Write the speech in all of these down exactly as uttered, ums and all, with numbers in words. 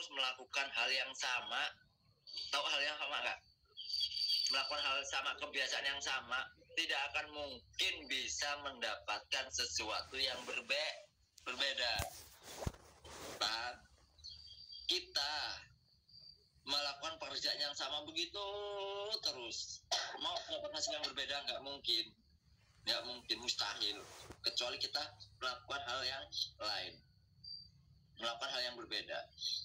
terus melakukan hal yang sama, tahu hal yang sama nggak? Melakukan hal sama, kebiasaan yang sama, tidak akan mungkin bisa mendapatkan sesuatu yang berbe berbeda. Nah, kita melakukan pekerjaan yang sama begitu terus, mau dapat hasil yang berbeda nggak mungkin, nggak mungkin, mustahil, kecuali kita melakukan hal yang lain, melakukan hal yang berbeda.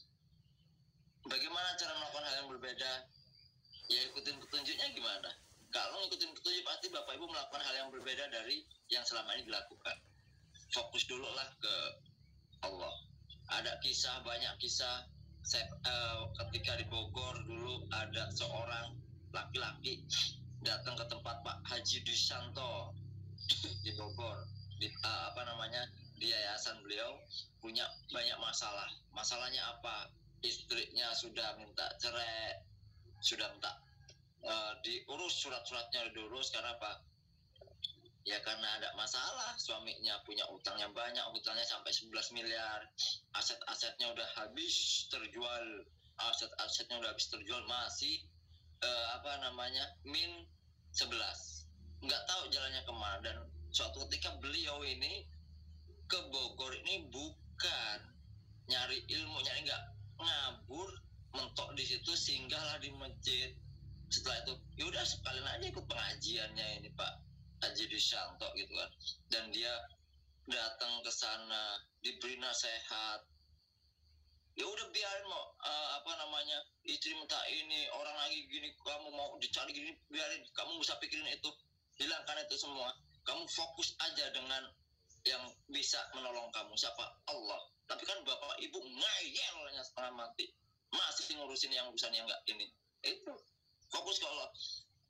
Bagaimana cara melakukan hal yang berbeda? Ya ikutin petunjuknya gimana? Kalau ngikutin petunjuk pasti Bapak Ibu melakukan hal yang berbeda dari yang selama ini dilakukan. Fokus dulu lah ke Allah. Ada kisah, banyak kisah. Saya, uh, ketika di Bogor dulu ada seorang laki-laki datang ke tempat Pak Haji Dusanto di Bogor, di, uh, apa namanya, di yayasan beliau, punya banyak masalah. Masalahnya apa? Istrinya sudah minta cerai, sudah minta uh, diurus, surat-suratnya diurus. Karena apa? Ya karena ada masalah, suaminya punya utang yang banyak, utangnya sampai sebelas miliar, aset-asetnya udah habis terjual, aset-asetnya udah habis terjual, masih uh, apa namanya, min sebelas, nggak tahu jalannya kemana. Dan suatu ketika beliau ini ke Bogor ini bukan nyari ilmu, nyari nggak ngabur, mentok di situ, singgahlah di masjid. Setelah itu yaudah sekalian aja ikut pengajiannya ini Pak Haji Dusanto gitu kan. Dan dia datang ke sana, diberi nasihat. Ya udah biarin mau uh, apa namanya, istri minta ini, orang lagi gini, kamu mau dicari gini, biarin, kamu bisa pikirin itu, hilangkan itu semua. Kamu fokus aja dengan yang bisa menolong kamu, siapa? Allah. Tapi kan Bapak Ibu ngayelnya setengah mati, masih ngurusin yang urusan yang enggak ini. Itu fokus ke Allah.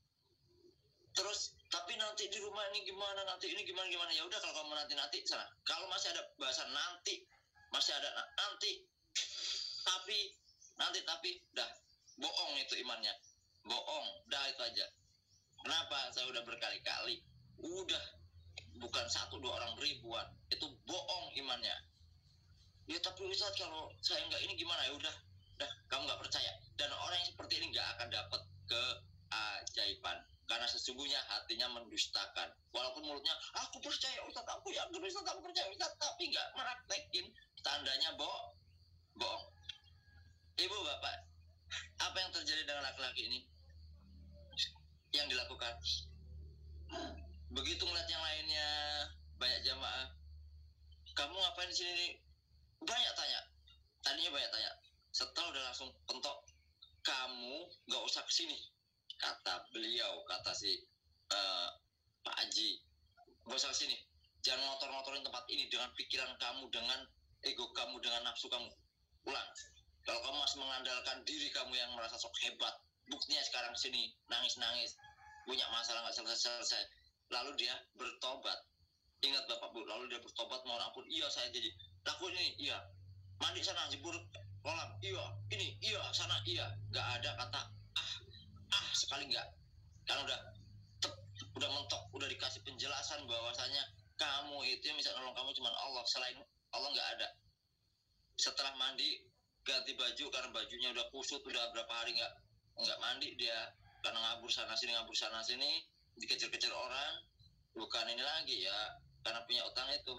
Terus tapi nanti di rumah ini gimana, nanti ini gimana gimana. Ya udah, kalau kamu nanti nanti sana, kalau masih ada bahasa nanti, masih ada nanti, tapi nanti tapi dah bohong, itu imannya bohong, dah itu aja. Kenapa? Saya udah berkali-kali, udah bukan satu dua orang, ribuan, itu bohong imannya. Ya tapi Ustaz, kalau saya nggak ini gimana? Ya udah, dah kamu nggak percaya. Dan orang yang seperti ini nggak akan dapat keajaiban, karena sesungguhnya hatinya mendustakan. Walaupun mulutnya aku percaya Ustaz, aku yakin Ustaz, aku percaya Ustaz, tapi nggak meraktekin, tandanya bohong. Bohong. Ibu bapak, apa yang terjadi dengan laki-laki ini? Yang dilakukan, begitu ngeliat yang lainnya banyak jamaah, kamu ngapain di sini nih? Banyak tanya, tadinya banyak tanya. Setelah udah langsung pentok, kamu nggak usah kesini, kata beliau, kata si uh, Pak Haji, nggak usah kesini, jangan ngotor-ngotorin tempat ini dengan pikiran kamu, dengan ego kamu, dengan nafsu kamu. Pulang. Kalau kamu masih mengandalkan diri kamu yang merasa sok hebat, buktinya sekarang sini nangis-nangis, punya masalah nggak selesai-selesai. Lalu dia bertobat. Ingat Bapak Bu, lalu dia bertobat, mohon ampun, iya saya jadi lakuin ini, iya, mandi sana, jebur kolam, iya, ini, iya, sana, iya. Nggak ada kata ah, ah sekali nggak. Kan udah tep, udah mentok, udah dikasih penjelasan bahwasanya kamu itu yang bisa nolong kamu cuma Allah, selain Allah nggak ada. Setelah mandi, ganti baju, karena bajunya udah kusut, udah berapa hari nggak nggak mandi dia, karena ngabur sana sini, ngabur sana sini, dikejar-kejar orang, bukan ini lagi ya, karena punya utang itu,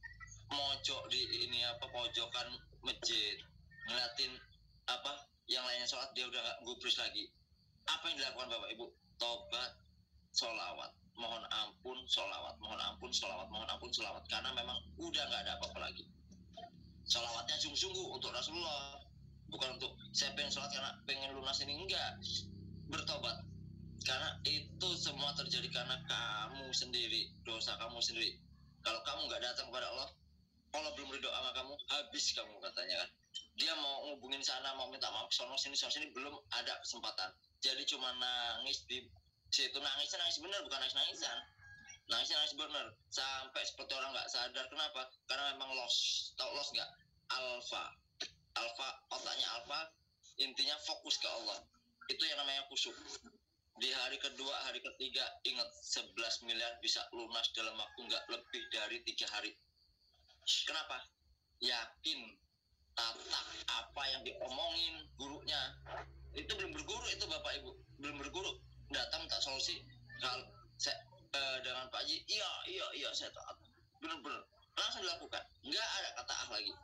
mojok di ini apa, pojokan masjid, ngeliatin apa yang lainnya sholat, dia udah nggak gubris lagi. Apa yang dilakukan Bapak Ibu? Tobat, sholawat, mohon ampun, sholawat, mohon ampun, sholawat, mohon ampun, sholawat, karena memang udah nggak ada apa-apa lagi. Sholawatnya sungguh-sungguh untuk Rasulullah, bukan untuk saya pengen sholat karena pengen lunas ini, enggak. Bertobat, karena itu semua terjadi karena kamu sendiri, dosa kamu sendiri. Kalau kamu nggak datang kepada Allah, Allah belum ridho sama kamu, habis kamu, katanya kan. Dia mau ngubungin sana, mau minta maaf sono sini sono sini, belum ada kesempatan. Jadi cuma nangis di situ, nangisnya nangis bener, bukan nangis nangisan, nangisnya nangis bener, sampai seperti orang nggak sadar. Kenapa? Karena memang lost. Tau lost nggak? Alfa, alfa, otaknya alfa, intinya fokus ke Allah. Itu yang namanya khusyuk. Di hari kedua, hari ketiga, ingat sebelas miliar bisa lunas dalam waktu nggak lebih dari tiga hari. Kenapa? Yakin, tatak apa yang diomongin gurunya. Itu belum berguru itu Bapak Ibu, belum berguru. Datang tak solusi kalau saya eh, dengan Pak Haji, iya iya iya saya taat. Benar-benar langsung dilakukan. Nggak ada kata ah lagi.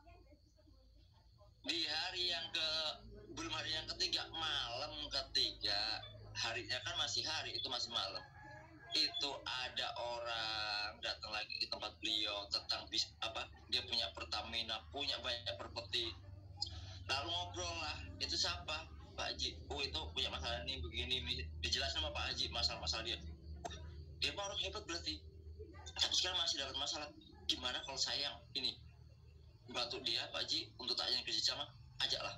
Di hari yang ke belum hari yang ketiga, malam ketiga, harinya kan masih hari, itu masih malam. Itu ada orang datang lagi ke tempat beliau tentang bis apa dia punya Pertamina, punya banyak properti. Lalu ngobrol lah, itu siapa? Pak Haji. Oh itu punya masalah ini begini, dijelasin sama Pak Haji masalah-masalah dia. Dia mah orang hebat berarti. Tapi sekarang masih dapat masalah. Gimana kalau saya yang ini bantu dia Pak Haji untuk tanya ke sama, ajaklah.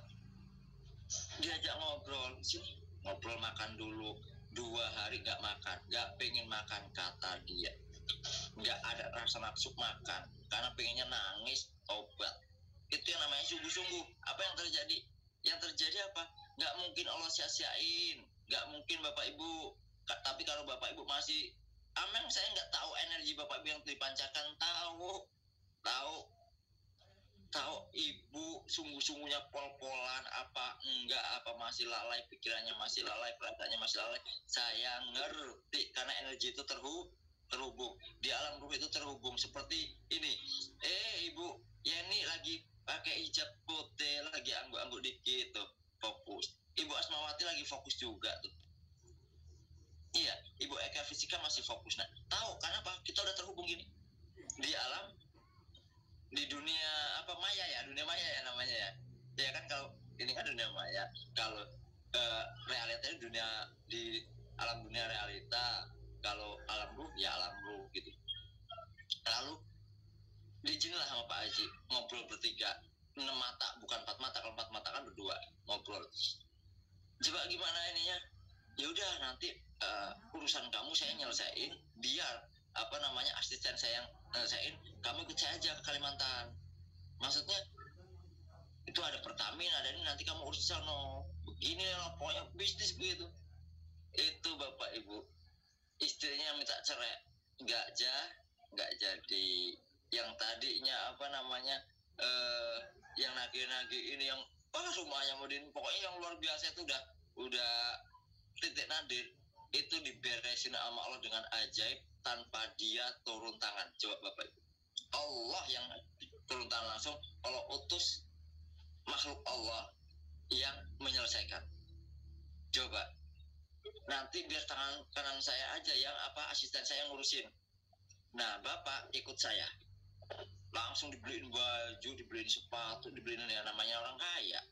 Diajak ngobrol, sini ngobrol makan dulu. Dua hari nggak makan, nggak pengen makan kata dia. Nggak ada rasa nafsu makan, karena pengennya nangis, obat. Itu yang namanya sungguh-sungguh. Apa yang terjadi? Yang terjadi apa? Nggak mungkin Allah sia-siain, nggak mungkin Bapak Ibu. Tapi kalau Bapak Ibu masih, ameng saya nggak tahu energi Bapak Ibu yang dipancarkan, tahu, tahu, tahu Ibu sungguh-sungguhnya pol-polan apa enggak, apa masih lalai pikirannya, masih lalai perasaannya, masih lalai. Saya ngerti karena energi itu terhubung, terhubung di alam ruh itu terhubung seperti ini. Eh Ibu Yeni lagi pakai hijab putih, lagi angguk-angguk dikit tuh, fokus. Ibu Asmawati lagi fokus juga tuh. Iya, Ibu Eka Fisika masih fokus. Nah, tahu kenapa? Kita udah terhubung gini di alam, di dunia apa maya ya, dunia maya ya namanya ya. Ya kan kalau ini kan dunia maya, kalau uh, realitanya dunia di alam dunia realita, kalau alam ruh ya alam ruh gitu. Lalu diizinilah sama Pak Haji ngobrol bertiga, enam mata bukan empat mata, kalau empat mata kan berdua ngobrol. Coba gimana ininya? Ya udah nanti uh, urusan kamu saya nyelesain, biar apa namanya asisten saya yang nyelesain, kamu ikut saya aja ke Kalimantan. Maksudnya itu ada Pertamina, ada ini nanti kamu urus sana. Begini lah pokoknya bisnis begitu. Itu Bapak Ibu, istrinya minta cerai, nggak jah, nggak jadi. Yang tadinya apa namanya eh, yang nagih-nagih ini yang wah rumahnya modin, pokoknya yang luar biasa itu udah udah titik nadir, itu diberesin sama Allah dengan ajaib tanpa dia turun tangan. Coba Bapak Ibu, Allah yang turun tangan langsung, Allah utus makhluk Allah yang menyelesaikan. Coba nanti biar tangan kanan saya aja yang apa asisten saya ngurusin. Nah Bapak ikut saya, langsung dibeliin baju, dibeliin sepatu, dibeliin ya namanya orang kaya.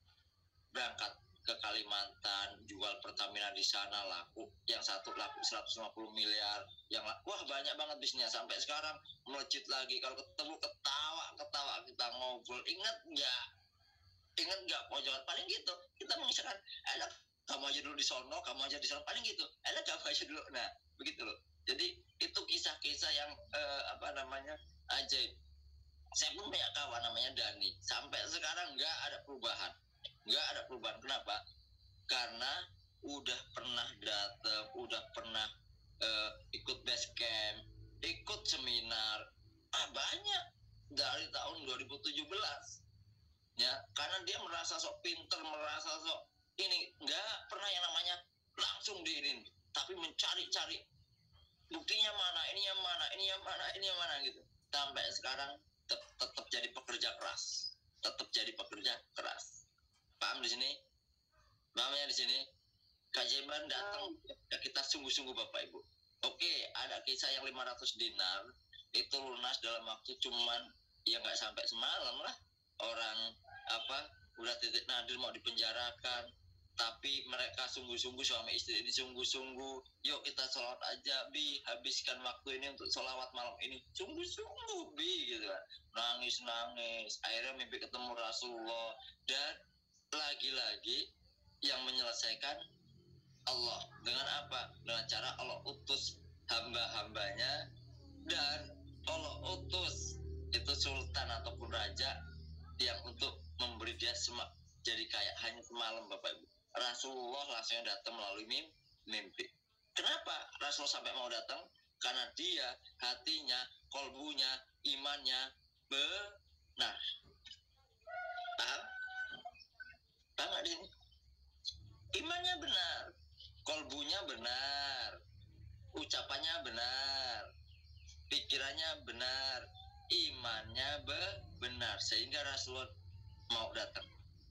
Berangkat ke Kalimantan, jual Pertamina di sana, laku. Yang satu laku seratus lima puluh miliar, yang laku, wah banyak banget bisnisnya. Sampai sekarang melejit lagi, kalau ketemu ketawa ketawa kita ngobrol. Ingat nggak? Ingat nggak pojokan paling gitu. Kita mengisahkan, enak kamu aja dulu di sono, kamu aja di sono, paling gitu. Enak kamu aja dulu. Nah begitu loh. Jadi itu kisah-kisah yang eh, apa namanya ajaib. Saya pun punya kawan namanya Dani, sampai sekarang nggak ada perubahan, nggak ada perubahan. Kenapa? Karena udah pernah datang, udah pernah uh, ikut base camp, ikut seminar, ah banyak dari tahun dua ribu tujuh belas, ya. Karena dia merasa sok pinter, merasa sok ini, nggak pernah yang namanya langsung diinin, tapi mencari-cari buktinya mana, ini yang mana, ini yang mana, ini yang mana gitu. Sampai sekarang tetap jadi pekerja keras, tetap jadi pekerja keras. Paham di sini? Pahamnya di sini? Keajaiban datang ya kita sungguh-sungguh Bapak Ibu. Oke, ada kisah yang lima ratus dinar itu lunas dalam waktu cuman ya nggak sampai semalam lah. Orang apa udah titik nadir mau dipenjarakan, tapi mereka sungguh-sungguh, suami istri ini sungguh-sungguh, yuk kita sholawat aja Bi, habiskan waktu ini untuk sholawat malam ini, sungguh-sungguh Bi gitu kan, nangis-nangis, akhirnya mimpi ketemu Rasulullah. Dan lagi-lagi yang menyelesaikan Allah, dengan apa? Dengan cara Allah utus hamba-hambanya, dan Allah utus itu sultan ataupun raja yang untuk memberi dia semak jadi kayak hanya semalam Bapak Ibu. Rasulullah langsung datang melalui mimpi. Kenapa Rasulullah sampai mau datang? Karena dia hatinya, kolbunya, imannya benar. kolbunya benar, ucapannya benar, pikirannya benar, imannya be- benar, sehingga Rasulullah mau datang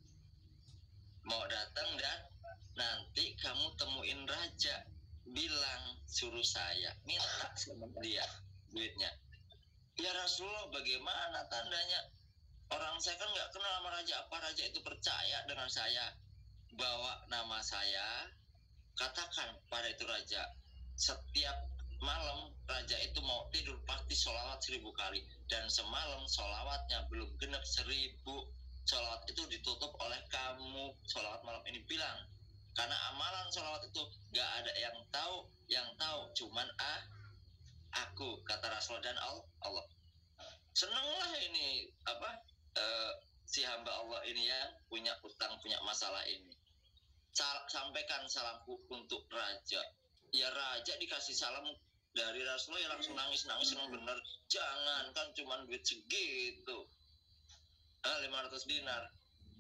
mau datang dan nanti kamu temuin raja, bilang suruh saya minta sama dia duitnya. Ya Rasulullah, bagaimana tandanya? Orang saya kan nggak kenal sama raja, apa raja itu percaya dengan saya? Bawa nama saya, katakan pada itu raja, setiap malam raja itu mau tidur pasti sholawat seribu kali, dan semalam sholawatnya belum genap seribu. Sholawat itu ditutup oleh kamu, sholawat malam ini, bilang. Karena amalan sholawat itu gak ada yang tahu, yang tahu cuman ah aku, kata Rasul dan Allah. Senenglah ini apa uh, si hamba Allah ini yang punya utang, punya masalah ini. Sal- sampaikan salamku untuk raja. Ya raja dikasih salam dari Rasulullah ya langsung nangis-nangis, senang bener. Jangan kan cuman duit segitu, ah, lima ratus dinar.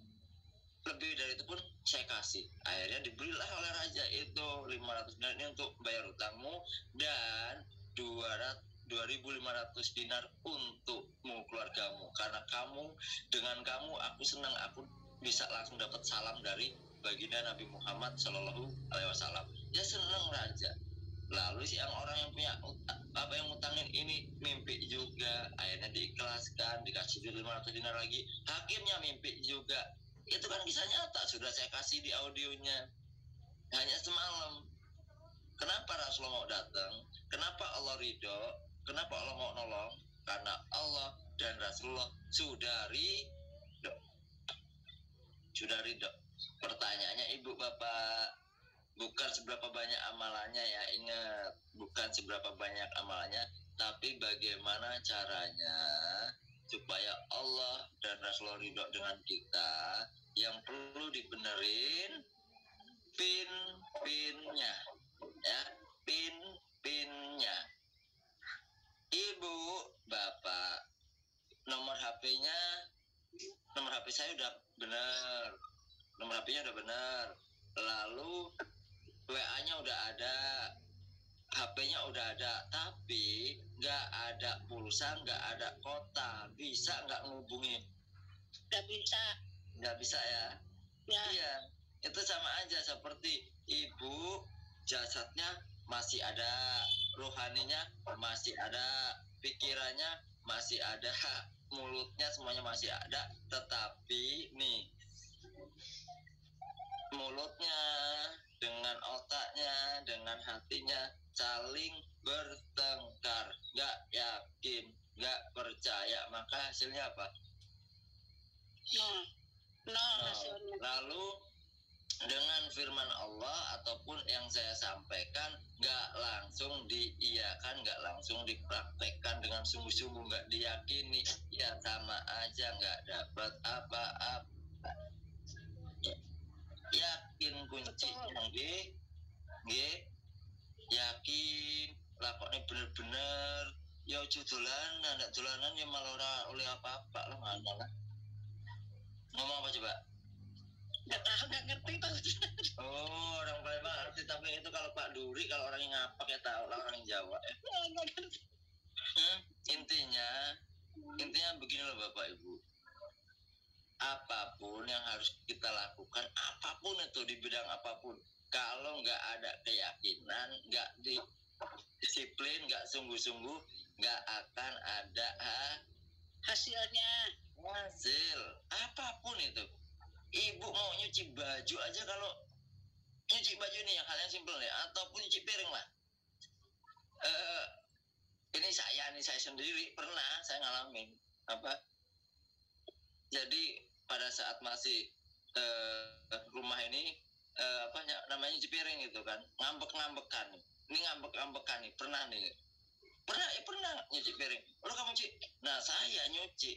Lebih dari itu pun saya kasih. Akhirnya diberilah oleh raja itu lima ratus dinar ini untuk bayar utangmu, dan dua ribu lima ratus dinar untukmu, keluargamu. Karena kamu, dengan kamu aku senang, aku bisa langsung dapat salam dari baginda Nabi Muhammad Shallallahu Alaihi Wasallam. Ya senang raja. Lalu si yang orang yang punya apa yang ngutangin ini mimpi juga, akhirnya diikhlaskan, dikasih lima ratus dinar lagi. Hakimnya mimpi juga. Itu kan kisah nyata, sudah saya kasih di audionya. Hanya semalam. Kenapa Rasulullah mau datang? Kenapa Allah ridho? Kenapa Allah mau nolong? Karena Allah dan Rasulullah sudah ridho. Sudah ridho. Pertanyaannya ibu bapak, bukan seberapa banyak amalannya ya, ingat, bukan seberapa banyak amalannya, tapi bagaimana caranya supaya Allah dan Rasulullah ridho dengan kita. Yang perlu dibenerin pin-pinnya, ya, pin-pinnya. Ibu, bapak, nomor H P-nya, nomor H P saya udah bener, nomor H P-nya udah bener. Lalu W A-nya udah ada, H P-nya udah ada, tapi nggak ada pulsa, nggak ada kota. Bisa nggak ngubungin? Nggak bisa. Nggak bisa ya? Ya. Iya, itu sama aja seperti ibu, jasadnya masih ada, rohaninya masih ada, pikirannya masih ada, mulutnya semuanya masih ada, tetapi nih mulutnya dengan otaknya, dengan hatinya saling bertengkar, nggak yakin, nggak percaya, maka hasilnya apa? No. No, No. hasilnya. Lalu dengan firman Allah ataupun yang saya sampaikan nggak langsung diiyakan, nggak langsung dipraktekkan dengan sungguh-sungguh, nggak diyakini, ya sama aja nggak dapat apa-apa. Yakin kuncinya, nggih, nggih, yakin lakone bener-bener, ya ojo dolanan, ndak dolanan ya malah ora oleh apa-apa lah, mana lah. Ngomong apa coba? Nggak tahu, nggak ngerti tuh. Oh, orang Palembang ngerti, tapi itu kalau Pak Duri, kalau orang yang ngapak ya tahu lah, orang Jawa ya. Nggak ngerti. Hmm, intinya, intinya begini loh Bapak Ibu. Apapun yang harus kita lakukan, apapun itu di bidang apapun, kalau nggak ada keyakinan, nggak disiplin, nggak sungguh-sungguh, nggak akan ada ha? Hasilnya. Hasil apapun itu. Ibu mau nyuci baju aja, kalau nyuci baju ini yang hal yang simpel ya, ataupun nyuci piring lah. Uh, ini saya, ini saya sendiri pernah saya ngalamin apa? Jadi pada saat masih uh, rumah ini uh, apa namanya nyuci piring gitu kan, ngambek-ngambekan. Ini ngambek-ngambekan nih, pernah nih. Pernah, ya pernah nyuci piring. Lo kamu nyuci? Nah saya nyuci.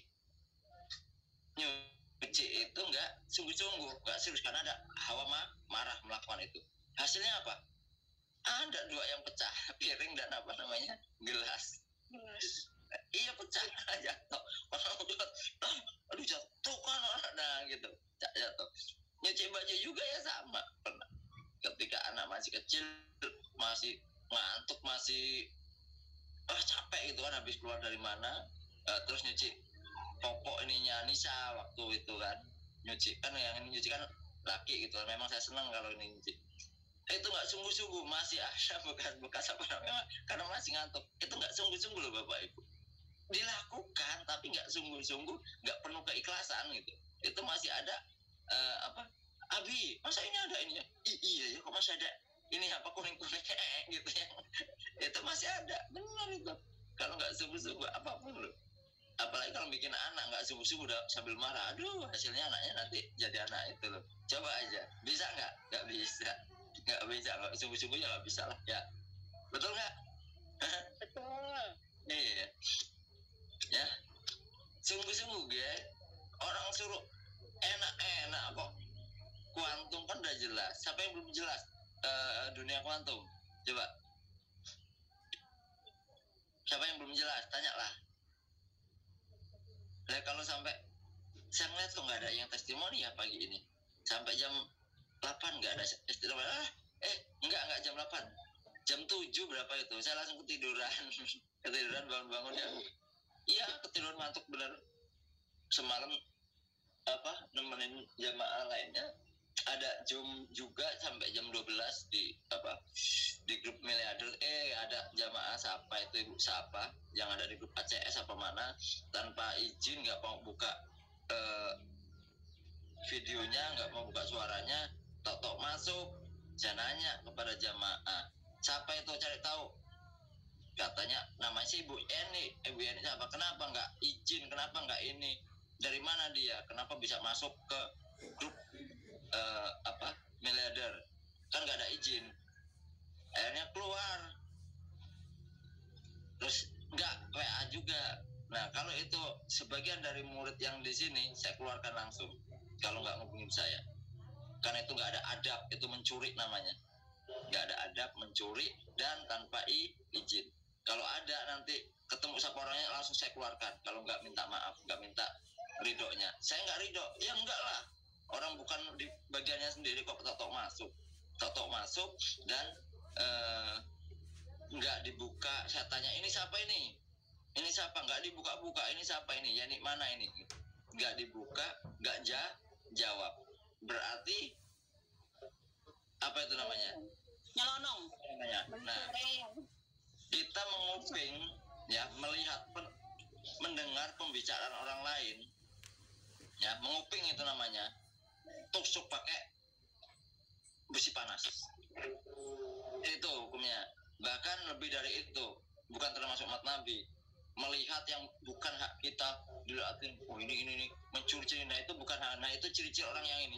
Nyuci itu nggak sungguh-sungguh, nggak serius, karena ada hawa ma marah melakukan itu. Hasilnya apa? Ada dua yang pecah, piring dan apa namanya gelas. Gelas. Iya pecah, jatuh. Orang udah, aduh jatuh kan, nah gitu, jatuh. Nyuci baju juga ya sama, pernah. ketika anak masih kecil, masih ngantuk, masih ah capek gitu kan, habis keluar dari mana, uh, terus nyuci popok ininya Nisa waktu itu kan, nyuci kan, yang ini nyuci kan laki gitu kan, memang saya senang kalau ini nyuci. Itu nggak sungguh-sungguh, masih ada bekas-bekas apa namanya, karena masih ngantuk. Itu nggak sungguh-sungguh loh Bapak Ibu, dilakukan tapi nggak sungguh-sungguh, nggak penuh keikhlasan gitu. Itu masih ada uh, apa, Abi masa ini ada ini ya, iya ya kok masih ada ini apa kuning-kuning gitu ya, itu masih ada, benar itu. Kalau nggak sungguh-sungguh apapun loh, apalagi kalau bikin anak nggak sungguh-sungguh udah sambil marah, aduh hasilnya anaknya nanti jadi anak itu loh. Coba aja, bisa nggak? Nggak bisa, nggak bisa. Kalau sungguh-sungguh ya nggak bisa lah ya, betul nggak? Betul. Iya ya, sungguh-sungguh ya. Orang suruh enak-enak kok. Kuantum kan udah jelas. Siapa yang belum jelas uh, dunia kuantum? Coba, siapa yang belum jelas? Tanyalah. Nah, kalau sampai saya ngeliat kok nggak ada yang testimoni ya pagi ini, sampai jam delapan nggak ada testimoni. Ah, eh enggak enggak jam delapan, jam tujuh berapa itu saya langsung ketiduran. Ketiduran, bangun-bangun ya, iya ketiduran, ngantuk bener. Semalam apa nemenin jamaah lainnya, ada Zoom juga sampai jam dua belas di apa di grup miliarder. Eh ada jamaah siapa itu, ibu siapa yang ada di grup A C S apa mana, tanpa izin nggak mau buka eh, videonya, nggak mau buka suaranya, tok-tok masuk. Saya nanya kepada jamaah, siapa itu, cari tahu. Katanya namanya si Ibu Eni. Ibu Eni siapa? Kenapa nggak izin? Kenapa nggak ini? Dari mana dia? Kenapa bisa masuk ke grup uh, apa miliarder? Kan nggak ada izin. Akhirnya keluar. Terus nggak W A juga. Nah kalau itu sebagian dari murid yang di sini saya keluarkan langsung. Kalau nggak ngubungin saya, karena itu nggak ada adab, itu mencuri namanya. Nggak ada adab, mencuri dan tanpa izin. Kalau ada nanti ketemu sama orangnya langsung saya keluarkan. Kalau nggak minta maaf, nggak minta ridhonya, saya nggak ridho. Ya enggak lah, orang bukan di bagiannya sendiri kok tok-tok masuk, tok-tok masuk dan eh, nggak dibuka. Saya tanya ini siapa ini, ini siapa, nggak dibuka-buka, ini siapa ini, ya ini mana ini, nggak dibuka, nggak ja jawab. Berarti apa itu namanya? Nyelonong. Namanya. Nah, kita menguping ya, melihat pen, mendengar pembicaraan orang lain ya, menguping itu namanya, tusuk pakai besi panas. Itu hukumnya. Bahkan lebih dari itu, bukan termasuk mat nabi. Melihat yang bukan hak kita, dilihatin, oh ini ini ini mencuri-curi. Nah itu bukan hak. Nah itu ciri-ciri orang yang ini,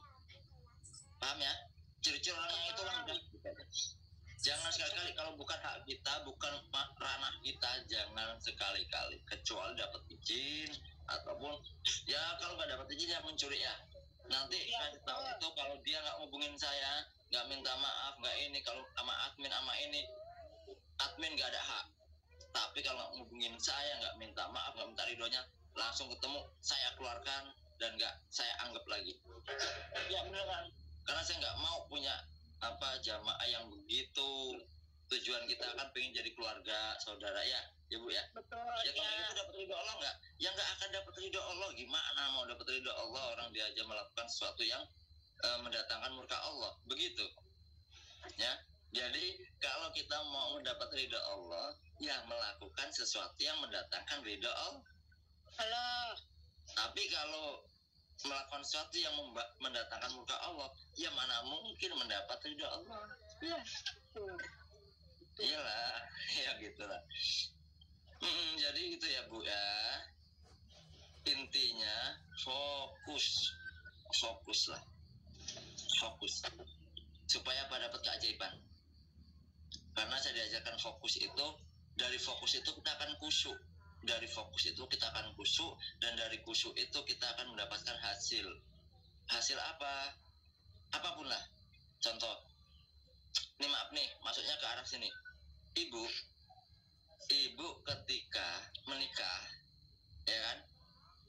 paham ya? Ciri-ciri orang yang itu lah. Jangan sekali-kali kalau bukan hak kita, bukan ranah kita, jangan sekali-kali, kecuali dapat izin ataupun ya kalau nggak dapat izin ya mencuri ya. Nanti ya, kasih tahu itu kalau dia nggak hubungin saya, nggak minta maaf, nggak ini, kalau sama admin sama ini, admin nggak ada hak. Tapi kalau nggak hubungin saya, nggak minta maaf, nggak minta ridhonya, langsung ketemu saya keluarkan dan nggak saya anggap lagi. Ya beneran, karena saya nggak mau punya apa jamaah yang begitu. Tujuan kita kan pengen jadi keluarga saudara ya, ya Bu ya. Betul. Ya kalau ya. Itu dapat ridho Allah nggak? Ya nggak akan dapat ridho Allah. Gimana mau dapat ridho Allah, orang dia aja melakukan sesuatu yang uh, mendatangkan murka Allah, begitu. Ya, jadi kalau kita mau mendapat ridho Allah, ya melakukan sesuatu yang mendatangkan ridho Allah. Halo. Tapi kalau melakukan sesuatu yang mendatangkan murka Allah, ya mana mungkin mendapat ridho Allah. Iya. Iyalah, ya gitulah. Hmm, jadi itu ya Bu ya. Intinya fokus, fokus lah, fokus. Supaya apa? Dapat keajaiban. Karena saya diajarkan fokus itu, dari fokus itu kita akan khusyuk. Dari fokus itu kita akan khusyuk, dan dari khusyuk itu kita akan mendapatkan hasil. Hasil apa? Apapun lah. Contoh, ini maaf nih, masuknya ke arah sini. Ibu, ibu ketika menikah, ya kan?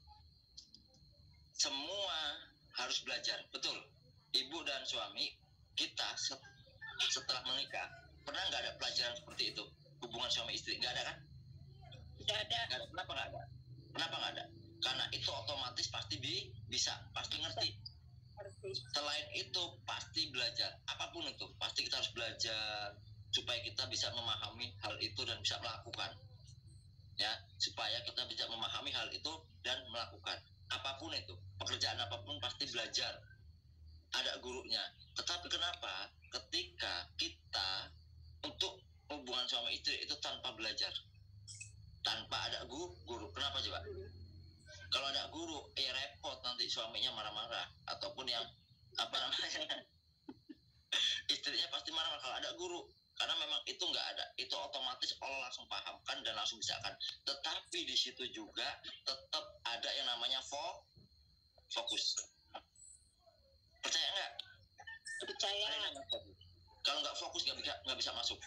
Semua harus belajar, betul. Ibu dan suami kita setelah menikah pernah nggak ada pelajaran seperti itu, hubungan suami istri? Nggak ada kan? Nggak ada. Nggak ada. Kenapa nggak ada? Kenapa nggak ada? Karena itu otomatis pasti bi bisa, pasti ngerti. Selain itu pasti belajar, apapun itu pasti kita harus belajar supaya kita bisa memahami hal itu dan bisa melakukan, ya, supaya kita bisa memahami hal itu dan melakukan apapun itu, pekerjaan apapun pasti belajar, ada gurunya. Tetapi kenapa ketika kita untuk hubungan suami istri itu tanpa belajar, tanpa ada guru, guru kenapa coba? Kalau ada guru, eh repot nanti suaminya marah-marah, ataupun yang apa namanya istrinya pasti marah kalau ada guru, karena memang itu nggak ada, itu otomatis Allah langsung pahamkan dan langsung bisakan. Tetapi di situ juga tetap ada yang namanya fo fokus. Percaya nggak? Percaya. Kalau nggak fokus nggak bisa nggak bisa masuk.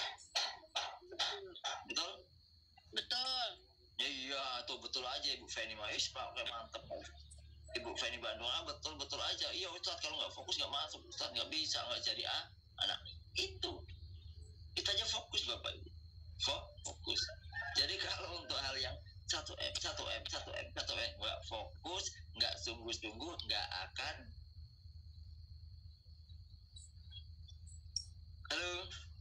Betul? Betul. Ya iya, tuh betul aja Ibu Feni Maish, Pak, kayak mantep. Ibu Feni Bandung, ah betul betul aja. Iya Ustadz, kalau nggak fokus nggak masuk, Ustadz nggak bisa, nggak jadi ah anak itu. Kita aja fokus Bapak Ibu, fokus. Jadi kalau untuk hal yang satu M, satu M, satu M, satu M, nggak fokus, nggak sungguh-sungguh, nggak akan. Halo,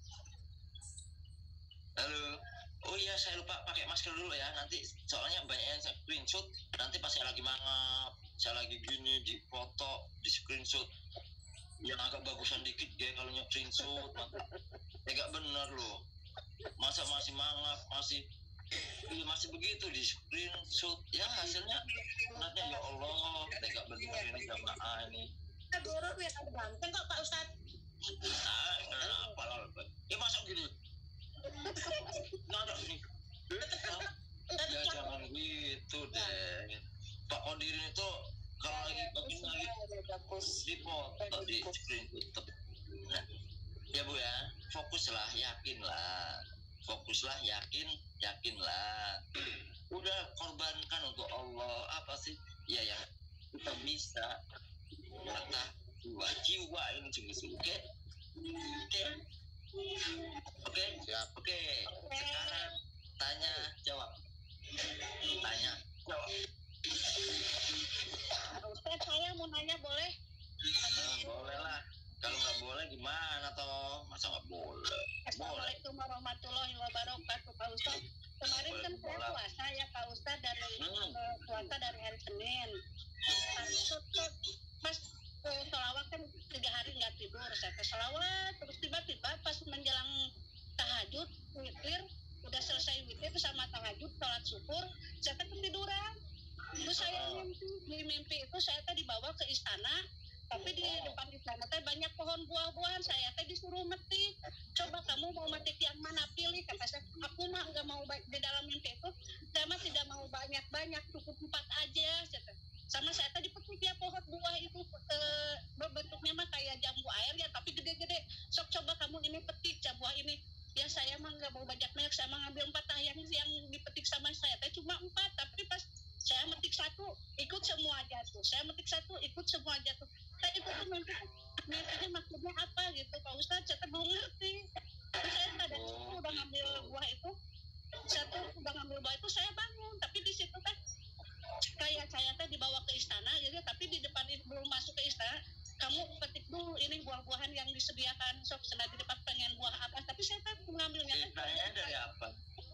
halo. Oh iya, saya lupa pakai masker dulu ya. Nanti soalnya banyak yang saya screenshot. Nanti pas saya lagi mangap, saya lagi gini di foto, di screenshot. Yang agak bagusan dikit ya kalau nyok screenshot. Agak bener loh. Masa masih mangap, masih masih begitu di screenshot. Ya hasilnya nanti ya Allah, agak bener ini jamaah ini. Guru ya ada ganteng kok Pak Ustadz. Ah, kenapa lah? Ya masuk gini. Nggak ada nih. Ya jangan gitu deh. Pak Kodirin itu kalau lagi bagus lagi di foto di screen tutup. Nah, ya Bu ya, fokuslah, yakinlah, fokuslah, yakin, yakinlah. Udah korbankan untuk Allah apa sih? Ya ya kita bisa. Mata jiwa jiwa ini sungguh-sungguh. Oke, oke. Oke, siap. Oke, sekarang tanya jawab. Tanya jawab. Ustaz, saya mau nanya boleh? Nah, boleh lah. Kalau nggak boleh gimana toh? Masa nggak boleh? Assalamualaikum warahmatullahi wabarakatuh Pak Ustaz. Kemarin kan saya puasa ya Pak Ustaz, dari hmm. puasa dari hari Senin. Pas uh, sholawat kan tiga hari nggak tidur, saya ke sholawat terus tiba-tiba pas menjelang tahajud witir, udah selesai witir sama tahajud sholat syukur, saya ketiduran. Terus saya mimpi, di mimpi itu saya tadi dibawa ke istana, tapi di depan istana teh banyak pohon buah-buahan, saya teh disuruh metik. Coba kamu mau metik yang mana, pilih, kata saya. Aku mah nggak mau baik di dalam mimpi itu, saya mah tidak mau banyak-banyak, cukup empat aja. Sama saya tadi petik ya pohon buah itu, e, bentuknya mah kayak jambu air ya, tapi gede-gede. Sok coba kamu ini petik jambu buah ini. Ya saya mah nggak mau banyak-banyak, saya mah ngambil empat ah, yang yang dipetik sama saya teh cuma empat, tapi pas saya metik satu ikut semua jatuh, saya metik satu ikut semua jatuh. Saya itu tuh mimpi, mimpinya maksudnya apa gitu Pak Ustadz, saya belum ngerti. Terus saya pada situ udah ngambil buah itu, satu udah ngambil buah itu saya bangun, tapi di situ kan kayak saya teh dibawa ke istana gitu, tapi di depan itu belum masuk ke istana, kamu petik dulu ini buah-buahan yang disediakan, sok senang di depan pengen buah apa, tapi saya kan mengambilnya. Istananya dari apa?